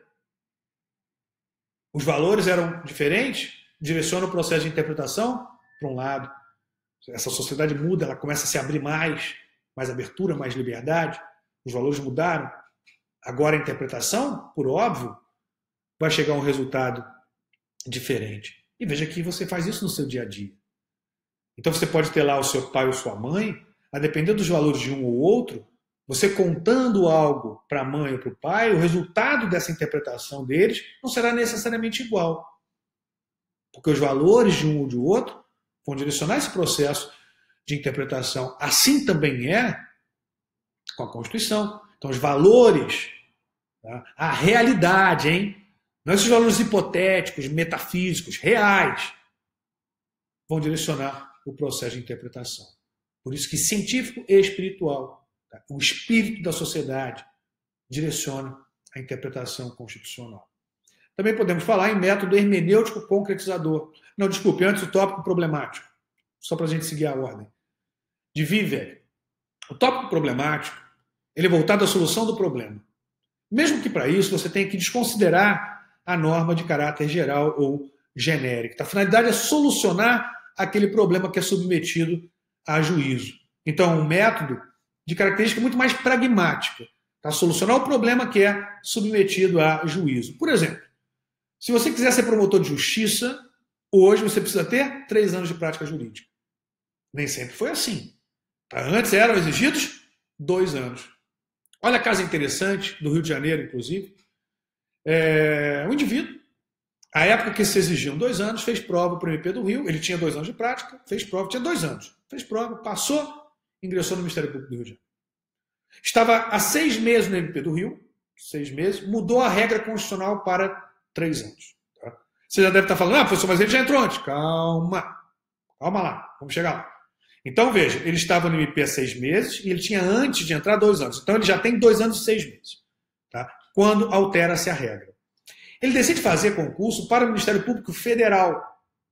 os valores eram diferentes, direciona o processo de interpretação para um lado. Essa sociedade muda, ela começa a se abrir mais, mais abertura, mais liberdade, os valores mudaram. Agora a interpretação, por óbvio, vai chegar a um resultado diferente. E veja que você faz isso no seu dia a dia. Então você pode ter lá o seu pai ou sua mãe, a depender dos valores de um ou outro, você contando algo para a mãe ou para o pai, o resultado dessa interpretação deles não será necessariamente igual. Porque os valores de um ou de outro vão direcionar esse processo de interpretação. Assim também é com a Constituição. Então, os valores, tá? A realidade, hein? Não esses valores hipotéticos, metafísicos, reais, vão direcionar o processo de interpretação. Por isso que científico e espiritual, tá? O espírito da sociedade direciona a interpretação constitucional. Também podemos falar em método hermenêutico concretizador. Não, desculpe, antes o tópico problemático, só para a gente seguir a ordem. De Vivek. O tópico problemático, ele é voltado à solução do problema. Mesmo que para isso você tenha que desconsiderar a norma de caráter geral ou genérica. A finalidade é solucionar aquele problema que é submetido a juízo. Então, um método de característica muito mais pragmática. Tá? Solucionar o problema que é submetido a juízo. Por exemplo, se você quiser ser promotor de justiça, hoje você precisa ter três anos de prática jurídica. Nem sempre foi assim. Tá? Antes eram exigidos dois anos. Olha a casa interessante, do Rio de Janeiro, inclusive. É, um indivíduo, à época que se exigiam dois anos, fez prova para o M P do Rio, ele tinha dois anos de prática, fez prova, tinha dois anos, fez prova, passou, ingressou no Ministério Público do Rio de Janeiro. Estava há seis meses no M P do Rio, seis meses, mudou a regra constitucional para três anos. Tá? Você já deve estar falando, ah, professor, mas ele já entrou antes. Calma, calma lá, vamos chegar lá. Então, veja, ele estava no M P há seis meses e ele tinha antes de entrar dois anos. Então, ele já tem dois anos e seis meses. Tá? Quando altera-se a regra. Ele decide fazer concurso para o Ministério Público Federal,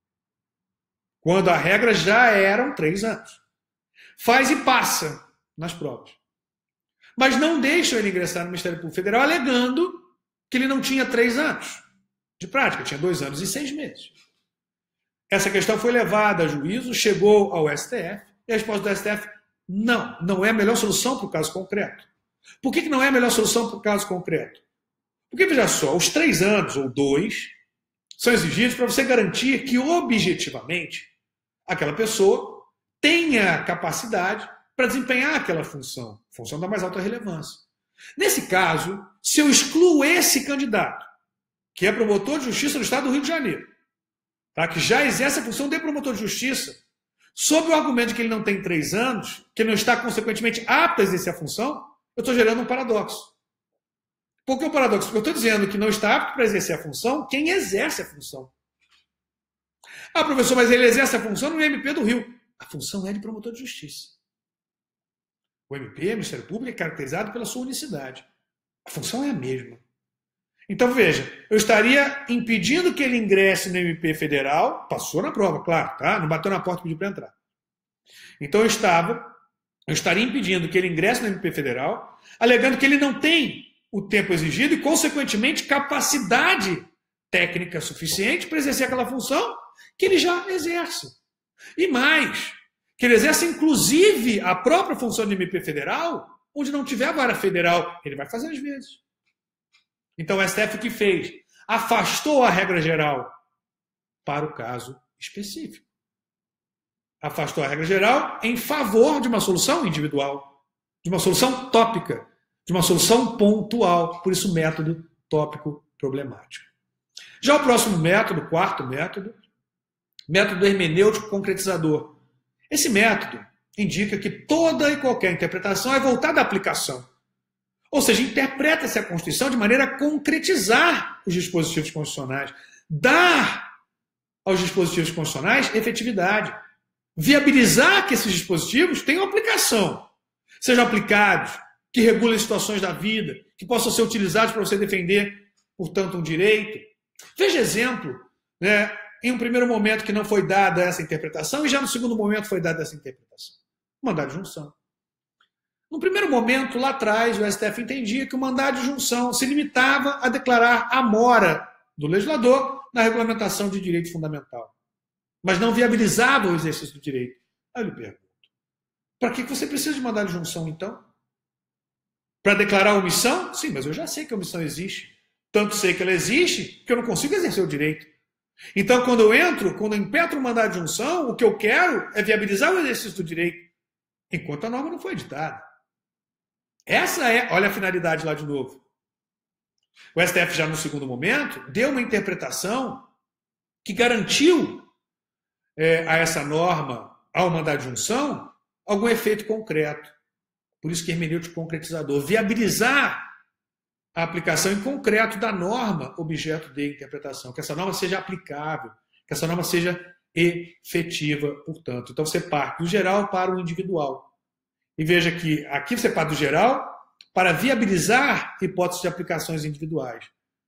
quando a regra já eram três anos. Faz e passa nas provas. Mas não deixam ele ingressar no Ministério Público Federal alegando que ele não tinha três anos de prática, tinha dois anos e seis meses. Essa questão foi levada a juízo, chegou ao S T F, e a resposta do S T F, não, não é a melhor solução para o caso concreto. Por que não é a melhor solução para o caso concreto? Porque, veja só, os três anos ou dois são exigidos para você garantir que, objetivamente, aquela pessoa tenha capacidade para desempenhar aquela função, função da mais alta relevância. Nesse caso, se eu excluo esse candidato, que é promotor de justiça do Estado do Rio de Janeiro, tá, que já exerce a função de promotor de justiça, sob o argumento de que ele não tem três anos, que ele não está, consequentemente, apto a exercer a função, eu estou gerando um paradoxo. Por que o paradoxo? Porque eu estou dizendo que não está apto para exercer a função quem exerce a função. Ah, professor, mas ele exerce a função no M P do Rio. A função é de promotor de justiça. O M P, Ministério Público, é caracterizado pela sua unicidade. A função é a mesma. Então, veja, eu estaria impedindo que ele ingresse no M P federal, passou na prova, claro, tá? Não bateu na porta e pediu para entrar. Então, eu estava, eu estaria impedindo que ele ingresse no M P federal, alegando que ele não tem o tempo exigido e, consequentemente, capacidade técnica suficiente para exercer aquela função que ele já exerce. E mais, que ele exerce, inclusive, a própria função de M P federal, onde não tiver vara federal, ele vai fazer às vezes. Então, o S T F o que fez? Afastou a regra geral para o caso específico. Afastou a regra geral em favor de uma solução individual, de uma solução tópica, de uma solução pontual, por isso método tópico problemático. Já o próximo método, o quarto método, método hermenêutico concretizador. Esse método indica que toda e qualquer interpretação é voltada à aplicação. Ou seja, interpreta-se a Constituição de maneira a concretizar os dispositivos constitucionais, dar aos dispositivos constitucionais efetividade, viabilizar que esses dispositivos tenham aplicação, sejam aplicados, que regulem situações da vida, que possam ser utilizados para você defender, portanto, um direito. Veja exemplo, né, em um primeiro momento que não foi dada essa interpretação e já no segundo momento foi dada essa interpretação. Mandado de junção. No primeiro momento, lá atrás, o S T F entendia que o mandado de junção se limitava a declarar a mora do legislador na regulamentação de direito fundamental, mas não viabilizava o exercício do direito. Aí eu lhe pergunto, para que você precisa de mandado de junção, então? Para declarar a omissão? Sim, mas eu já sei que a omissão existe. Tanto sei que ela existe que eu não consigo exercer o direito. Então, quando eu entro, quando eu impetro o mandado de junção, o que eu quero é viabilizar o exercício do direito, enquanto a norma não foi editada. Essa é, olha a finalidade lá de novo. O S T F já no segundo momento deu uma interpretação que garantiu é, a essa norma, ao mandado de junção, algum efeito concreto. Por isso que hermenêutico concretizador, viabilizar a aplicação em concreto da norma objeto de interpretação, que essa norma seja aplicável, que essa norma seja efetiva, portanto. Então você parte do geral para o individual. E veja que aqui você parte do geral para viabilizar hipóteses de aplicações individuais.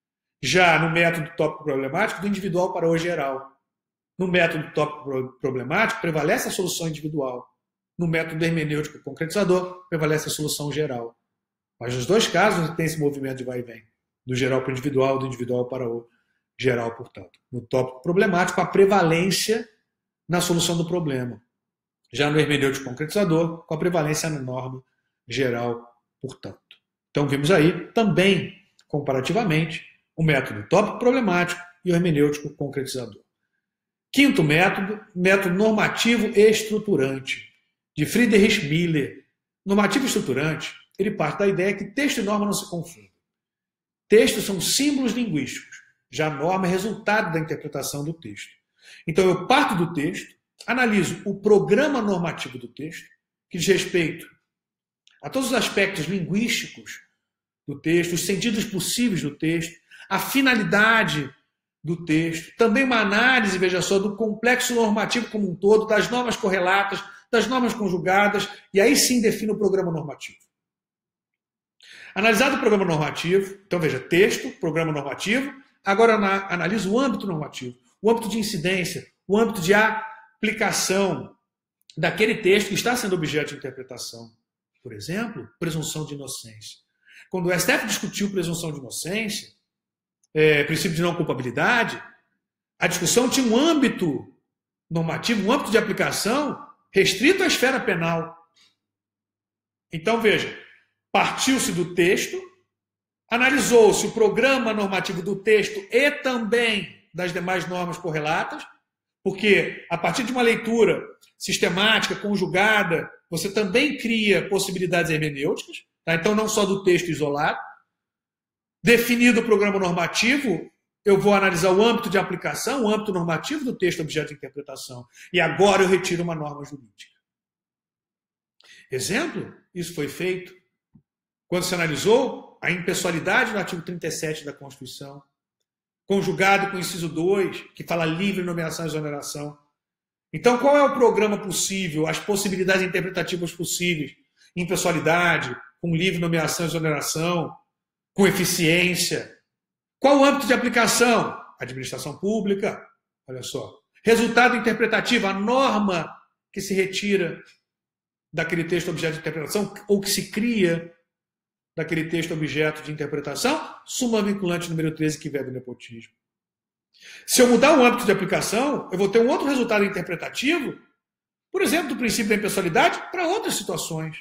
Já no método tópico problemático, do individual para o geral. No método tópico problemático, prevalece a solução individual. No método hermenêutico concretizador, prevalece a solução geral. Mas nos dois casos tem esse movimento de vai e vem. Do geral para o individual, do individual para o geral, portanto. No tópico problemático, a prevalência na solução do problema. Já no hermenêutico concretizador, com a prevalência na norma geral, portanto. Então, vimos aí também, comparativamente, o método tópico problemático e o hermenêutico concretizador. Quinto método, método normativo e estruturante, de Friedrich Miller. Normativo e estruturante, ele parte da ideia que texto e norma não se confundem. Textos são símbolos linguísticos, já a norma é resultado da interpretação do texto. Então, eu parto do texto, analiso o programa normativo do texto, que diz respeito a todos os aspectos linguísticos do texto, os sentidos possíveis do texto, a finalidade do texto, também uma análise, veja só, do complexo normativo como um todo, das normas correlatas, das normas conjugadas, e aí sim defino o programa normativo. Analisado o programa normativo, então veja, texto, programa normativo, agora analiso o âmbito normativo, o âmbito de incidência, o âmbito de aplicação daquele texto que está sendo objeto de interpretação. Por exemplo, presunção de inocência. Quando o S T F discutiu presunção de inocência, é, princípio de não culpabilidade, a discussão tinha um âmbito normativo, um âmbito de aplicação restrito à esfera penal. Então, veja, partiu-se do texto, analisou-se o programa normativo do texto e também das demais normas correlatas, porque a partir de uma leitura sistemática, conjugada, você também cria possibilidades hermenêuticas, tá? Então não só do texto isolado. Definido o programa normativo, eu vou analisar o âmbito de aplicação, o âmbito normativo do texto objeto de interpretação. E agora eu retiro uma norma jurídica. Exemplo, isso foi feito quando se analisou a impessoalidade do artigo trinta e sete da Constituição, conjugado com o inciso dois, que fala livre nomeação e exoneração. Então, qual é o programa possível, as possibilidades interpretativas possíveis? Impessoalidade, com livre nomeação e exoneração, com eficiência. Qual o âmbito de aplicação? Administração pública, olha só. Resultado interpretativo, a norma que se retira daquele texto objeto de interpretação ou que se cria daquele texto objeto de interpretação, súmula vinculante número treze, que veda o nepotismo. Se eu mudar o âmbito de aplicação, eu vou ter um outro resultado interpretativo, por exemplo, do princípio da impessoalidade, para outras situações.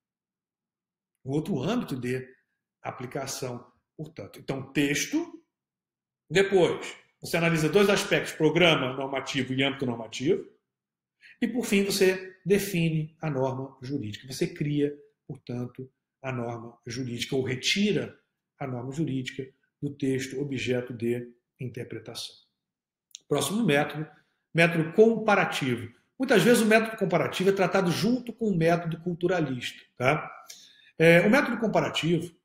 Um outro âmbito de aplicação, portanto. Então, texto, depois, você analisa dois aspectos, programa normativo e âmbito normativo, e, por fim, você define a norma jurídica. Você cria, portanto, a norma jurídica, ou retira a norma jurídica do texto objeto de interpretação. Próximo método, método comparativo. Muitas vezes o método comparativo é tratado junto com o método culturalista. Tá? É, o método comparativo,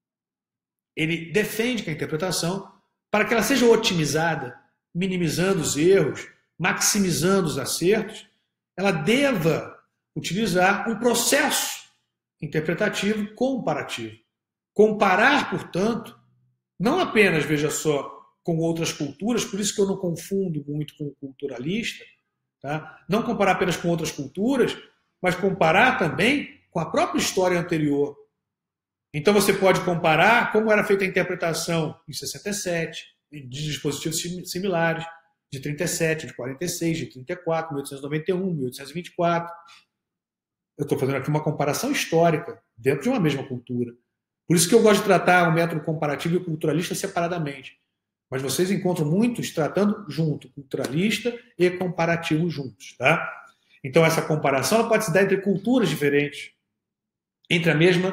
ele defende que a interpretação, para que ela seja otimizada, minimizando os erros, maximizando os acertos, ela deva utilizar um processo interpretativo comparativo. Comparar, portanto, não apenas, veja só, com outras culturas, por isso que eu não confundo muito com o culturalista, tá? Não comparar apenas com outras culturas, mas comparar também com a própria história anterior. Então você pode comparar como era feita a interpretação em sessenta e sete, de dispositivos similares, de trinta e sete, de quarenta e seis, de trinta e quatro, mil oitocentos e noventa e um, mil oitocentos e vinte e quatro. Eu estou fazendo aqui uma comparação histórica dentro de uma mesma cultura. Por isso que eu gosto de tratar o método comparativo e o culturalista separadamente. Mas vocês encontram muitos tratando junto, culturalista e comparativo juntos. Tá? Então essa comparação ela pode se dar entre culturas diferentes, entre a mesma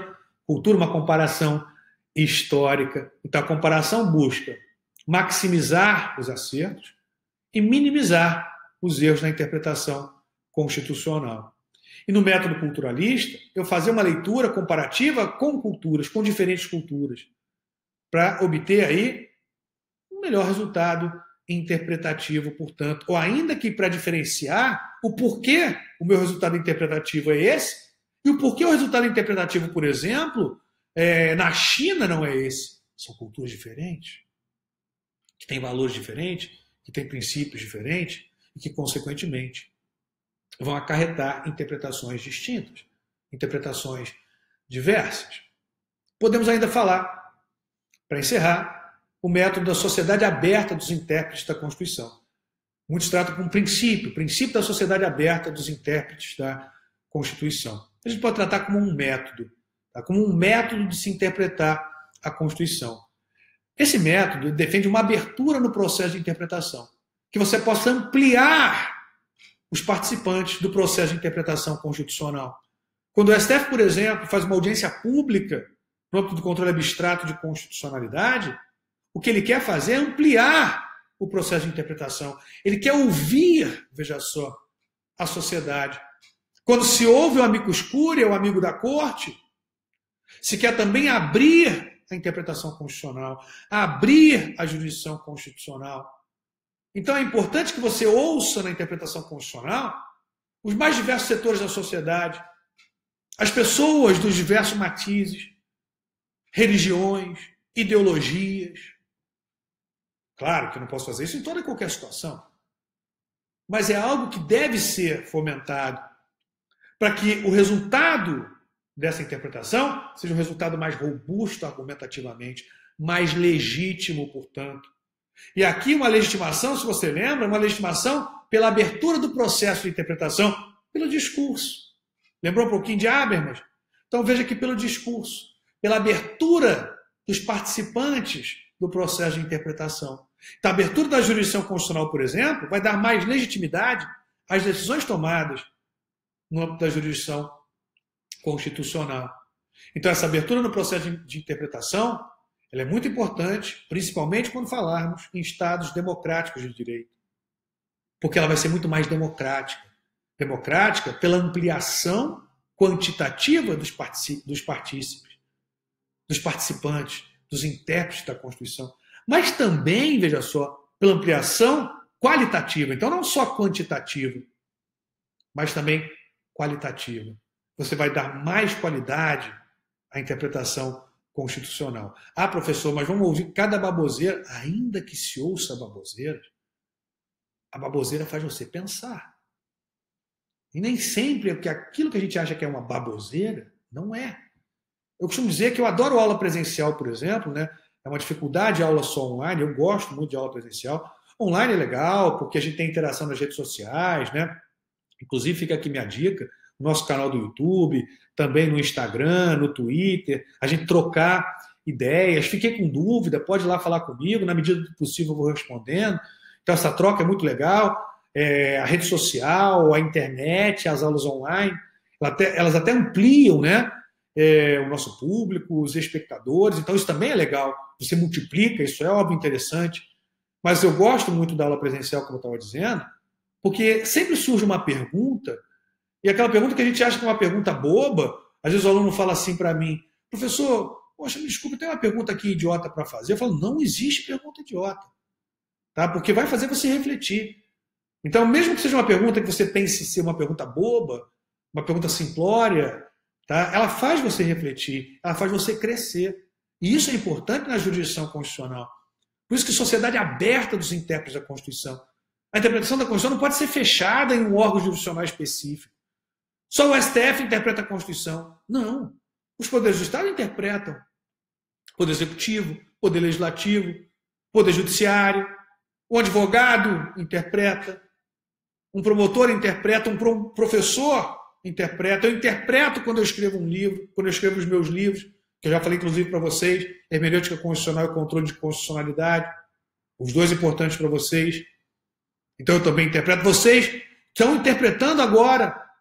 Cultura, uma comparação histórica. Então, a comparação busca maximizar os acertos e minimizar os erros na interpretação constitucional. E no método culturalista, eu fazer uma leitura comparativa com culturas, com diferentes culturas, para obter aí um melhor resultado interpretativo, portanto, ou ainda que para diferenciar o porquê o meu resultado interpretativo é esse e o porquê o resultado interpretativo, por exemplo, é, na China não é esse. São culturas diferentes, que têm valores diferentes, que têm princípios diferentes e que, consequentemente, vão acarretar interpretações distintas, interpretações diversas. Podemos ainda falar, para encerrar, o método da sociedade aberta dos intérpretes da Constituição. Muitos tratam como princípio, o princípio da sociedade aberta dos intérpretes da Constituição. A gente pode tratar como um método, tá? Como um método de se interpretar a Constituição. Esse método defende uma abertura no processo de interpretação, que você possa ampliar os participantes do processo de interpretação constitucional. Quando o S T F, por exemplo, faz uma audiência pública no âmbito do controle abstrato de constitucionalidade, o que ele quer fazer é ampliar o processo de interpretação. Ele quer ouvir, veja só, a sociedade. Quando se ouve o amicus curiae, o amigo da corte, se quer também abrir a interpretação constitucional, abrir a jurisdição constitucional. Então é importante que você ouça na interpretação constitucional os mais diversos setores da sociedade, as pessoas dos diversos matizes, religiões, ideologias. Claro que eu não posso fazer isso em toda e qualquer situação, mas é algo que deve ser fomentado para que o resultado dessa interpretação seja um resultado mais robusto argumentativamente, mais legítimo, portanto. E aqui uma legitimação, se você lembra, uma legitimação pela abertura do processo de interpretação, pelo discurso. Lembrou um pouquinho de Habermas? Então veja que pelo discurso, pela abertura dos participantes do processo de interpretação. Então, a abertura da jurisdição constitucional, por exemplo, vai dar mais legitimidade às decisões tomadas no âmbito da jurisdição constitucional. Então, essa abertura no processo de interpretação ela é muito importante, principalmente quando falarmos em estados democráticos de direito, porque ela vai ser muito mais democrática. Democrática pela ampliação quantitativa dos partícipes, dos participantes, dos intérpretes da Constituição, mas também, veja só, pela ampliação qualitativa. Então, não só quantitativa, mas também qualitativa. Você vai dar mais qualidade à interpretação constitucional. Ah, professor, mas vamos ouvir cada baboseira, ainda que se ouça baboseira, a baboseira faz você pensar. E nem sempre é porque aquilo que a gente acha que é uma baboseira, não é. Eu costumo dizer que eu adoro aula presencial, por exemplo, né? É uma dificuldade a aula só online, eu gosto muito de aula presencial. Online é legal, porque a gente tem interação nas redes sociais, né? Inclusive, fica aqui minha dica, no nosso canal do YouTube, também no Instagram, no Twitter, a gente trocar ideias. Fiquei com dúvida, pode ir lá falar comigo, na medida do possível eu vou respondendo. Então, essa troca é muito legal. É, a rede social, a internet, as aulas online, elas até, elas até ampliam, né, é, o nosso público, os espectadores. Então, isso também é legal. Você multiplica, isso é óbvio interessante. Mas eu gosto muito da aula presencial, como eu estava dizendo, porque sempre surge uma pergunta, e aquela pergunta que a gente acha que é uma pergunta boba, às vezes o aluno fala assim para mim, professor, poxa, me desculpa, tem uma pergunta aqui idiota para fazer. Eu falo, não existe pergunta idiota, tá? Porque vai fazer você refletir. Então, mesmo que seja uma pergunta que você pense ser uma pergunta boba, uma pergunta simplória, tá? Ela faz você refletir, ela faz você crescer. E isso é importante na jurisdição constitucional. Por isso que sociedade aberta dos intérpretes da Constituição. A interpretação da Constituição não pode ser fechada em um órgão jurisdicional específico. Só o S T F interpreta a Constituição. Não. Os poderes do Estado interpretam. Poder Executivo, Poder Legislativo, Poder Judiciário, o advogado interpreta, um promotor interpreta, um professor interpreta. Eu interpreto quando eu escrevo um livro, quando eu escrevo os meus livros, que eu já falei inclusive para vocês, hermenêutica constitucional e controle de constitucionalidade, os dois importantes para vocês. Então eu também interpreto. Vocês estão interpretando agora.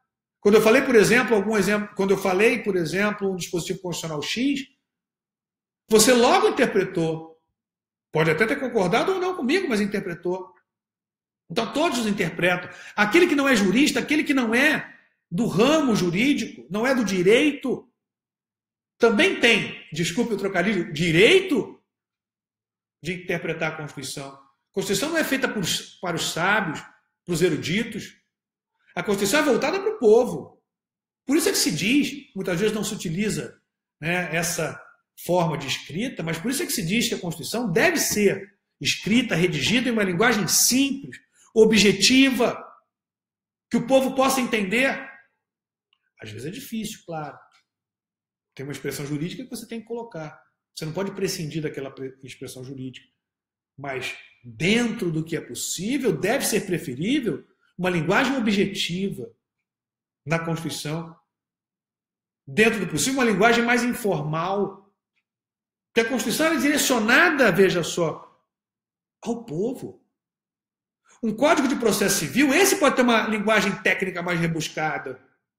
Quando eu falei, por exemplo, algum exemplo, quando eu falei, por exemplo, um dispositivo constitucional X, você logo interpretou. Pode até ter concordado ou não comigo, mas interpretou. Então todos interpretam. Aquele que não é jurista, aquele que não é do ramo jurídico, não é do direito, também tem, desculpe o trocadilho, direito de interpretar a Constituição. A Constituição não é feita por, para os sábios, para os eruditos. A Constituição é voltada para o povo. Por isso é que se diz, muitas vezes não se utiliza, né, essa forma de escrita, mas por isso é que se diz que a Constituição deve ser escrita, redigida em uma linguagem simples, objetiva, que o povo possa entender. Às vezes é difícil, claro. Tem uma expressão jurídica que você tem que colocar. Você não pode prescindir daquela expressão jurídica. Mas dentro do que é possível, deve ser preferível uma linguagem objetiva na Constituição. Dentro do possível, uma linguagem mais informal. Porque a Constituição é direcionada, veja só, ao povo. Um Código de Processo Civil, esse pode ter uma linguagem técnica mais rebuscada.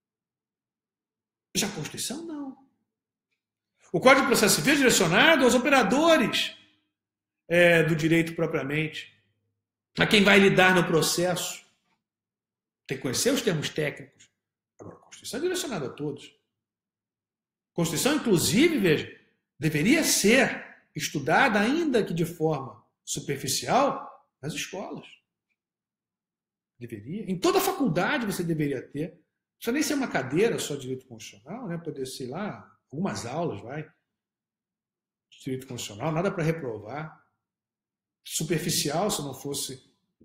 Já a Constituição, não. O Código de Processo Civil é direcionado aos operadores é, do direito propriamente, a quem vai lidar no processo. Tem que conhecer os termos técnicos. Agora, a Constituição é direcionada a todos. A Constituição, inclusive, veja, deveria ser estudada, ainda que de forma superficial, nas escolas. Deveria. Em toda faculdade você deveria ter. Não precisa nem ser uma cadeira só de direito constitucional, né? Poder ser lá, algumas aulas, vai, de direito constitucional, nada para reprovar. Superficial, se não fosse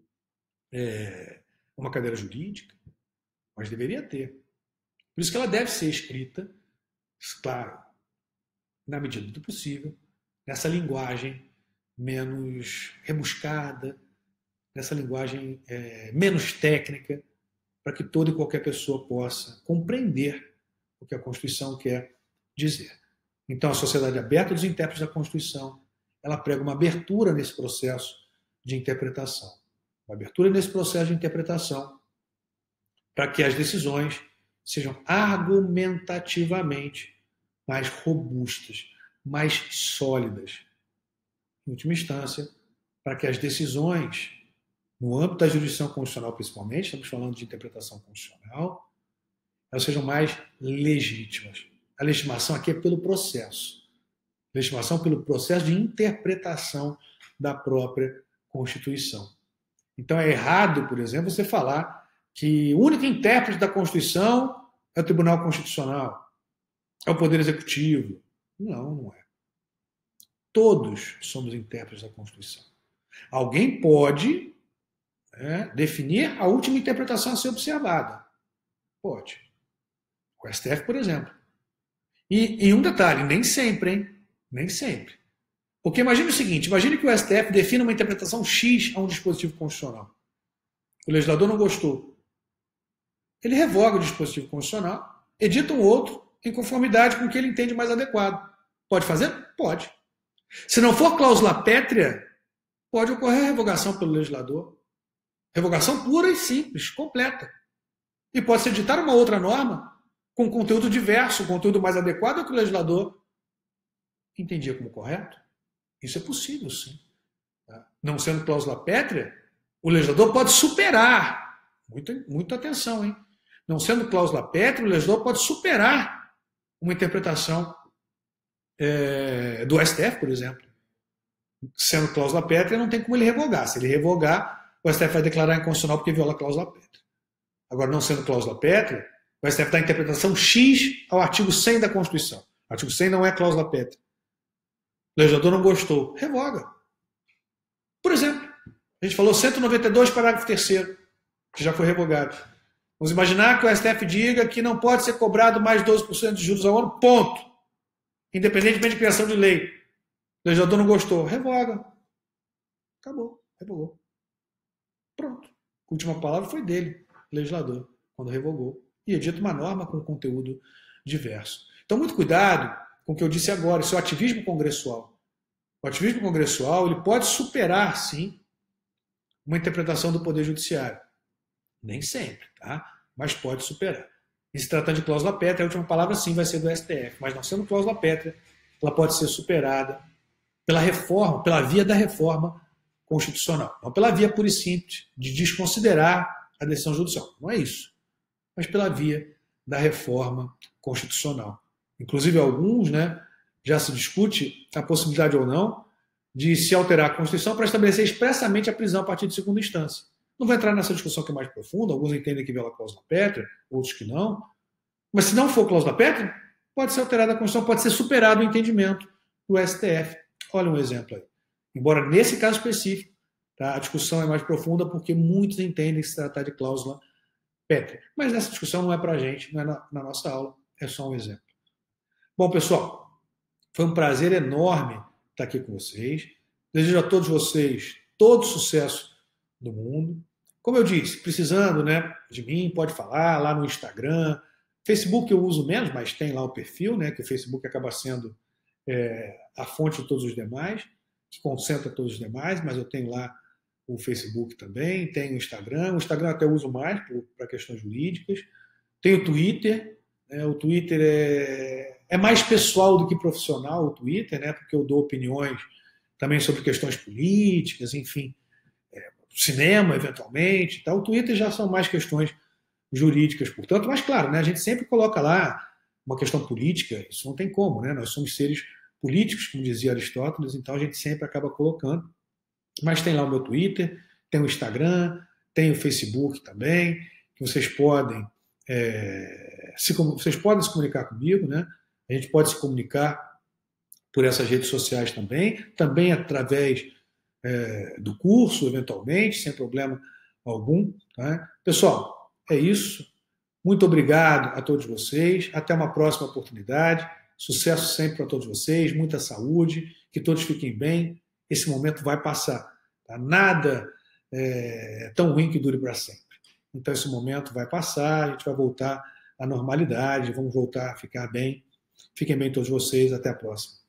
é, uma cadeira jurídica, mas deveria ter. Por isso que ela deve ser escrita, claro, na medida do possível, nessa linguagem menos rebuscada, nessa linguagem é, menos técnica, para que toda e qualquer pessoa possa compreender o que a Constituição quer dizer. Então, a sociedade aberta dos intérpretes da Constituição, ela prega uma abertura nesse processo de interpretação. Uma abertura nesse processo de interpretação para que as decisões sejam argumentativamente mais robustas, mais sólidas. Em última instância, para que as decisões, no âmbito da jurisdição constitucional principalmente, estamos falando de interpretação constitucional, elas sejam mais legítimas. A legitimação aqui é pelo processo. Legitimação pelo processo de interpretação da própria Constituição. Então é errado, por exemplo, você falar que o único intérprete da Constituição é o Tribunal Constitucional, é o Poder Executivo. Não, não é. Todos somos intérpretes da Constituição. Alguém pode é, definir a última interpretação a ser observada. Pode. O S T F, por exemplo. E, e um detalhe, nem sempre, hein? Nem sempre. Porque imagine o seguinte, imagine que o S T F defina uma interpretação X a um dispositivo constitucional. O legislador não gostou. Ele revoga o dispositivo constitucional, edita um outro em conformidade com o que ele entende mais adequado. Pode fazer? Pode. Se não for cláusula pétrea, pode ocorrer revogação pelo legislador. Revogação pura e simples, completa. E pode se editar uma outra norma com conteúdo diverso, conteúdo mais adequado ao que o legislador entendia como correto. Isso é possível, sim. Não sendo cláusula pétrea, o legislador pode superar. Muita, muita atenção, hein? Não sendo cláusula pétrea, o legislador pode superar uma interpretação é, do S T F, por exemplo. Sendo cláusula pétrea, não tem como ele revogar. Se ele revogar, o S T F vai declarar inconstitucional porque viola a cláusula pétrea. Agora, não sendo cláusula pétrea, o S T F dá a interpretação X ao artigo cem da Constituição. O artigo cem não é cláusula pétrea. O legislador não gostou. Revoga. Por exemplo, a gente falou cento e noventa e dois, parágrafo terceiro, que já foi revogado. Vamos imaginar que o S T F diga que não pode ser cobrado mais doze por cento de juros ao ano, ponto. Independentemente de criação de lei. O legislador não gostou. Revoga. Acabou. Revogou. Pronto. A última palavra foi dele, legislador, quando revogou. E edita uma norma com conteúdo diverso. Então, muito cuidado com o que eu disse agora, isso é o ativismo congressual. O ativismo congressual ele pode superar, sim, uma interpretação do Poder Judiciário. Nem sempre, tá? Mas pode superar. E se tratando de cláusula pétrea, a última palavra sim vai ser do S T F, mas não sendo cláusula pétrea, ela pode ser superada pela reforma, pela via da reforma constitucional. Não pela via pura e simples de desconsiderar a decisão judicial. Não é isso. Mas pela via da reforma constitucional. Inclusive, alguns, né, já se discute a possibilidade ou não de se alterar a Constituição para estabelecer expressamente a prisão a partir de segunda instância. Não vou entrar nessa discussão que é mais profunda, alguns entendem que viola a cláusula pétrea, outros que não. Mas se não for cláusula pétrea, pode ser alterada a Constituição, pode ser superado o entendimento do S T F. Olha um exemplo aí. Embora nesse caso específico, tá, a discussão é mais profunda porque muitos entendem se tratar de cláusula pétrea. Mas essa discussão não é para a gente, não é na, na nossa aula, é só um exemplo. Bom, pessoal, foi um prazer enorme estar aqui com vocês. Desejo a todos vocês todo sucesso do mundo. Como eu disse, precisando, né, de mim, pode falar lá no Instagram. Facebook eu uso menos, mas tem lá o perfil, né, que o Facebook acaba sendo é, a fonte de todos os demais, que concentra todos os demais, mas eu tenho lá o Facebook também, tenho o Instagram. O Instagram até uso mais para questões jurídicas. Tenho o Twitter. Né, o Twitter é, é mais pessoal do que profissional, o Twitter, né, porque eu dou opiniões também sobre questões políticas, enfim, é, cinema, eventualmente. Tá? O Twitter já são mais questões jurídicas, portanto, mas claro, né, a gente sempre coloca lá uma questão política, isso não tem como, né? Nós somos seres políticos, como dizia Aristóteles, então a gente sempre acaba colocando. Mas tem lá o meu Twitter, tem o Instagram, tem o Facebook também, que vocês podem, é, se, vocês podem se comunicar comigo, né? A gente pode se comunicar por essas redes sociais também, também através é, do curso, eventualmente, sem problema algum. Tá? Pessoal, é isso. Muito obrigado a todos vocês. Até uma próxima oportunidade. Sucesso sempre para todos vocês, muita saúde, que todos fiquem bem. Esse momento vai passar. Tá? Nada é tão ruim que dure para sempre. Então, esse momento vai passar, a gente vai voltar à normalidade, vamos voltar a ficar bem. Fiquem bem todos vocês. Até a próxima.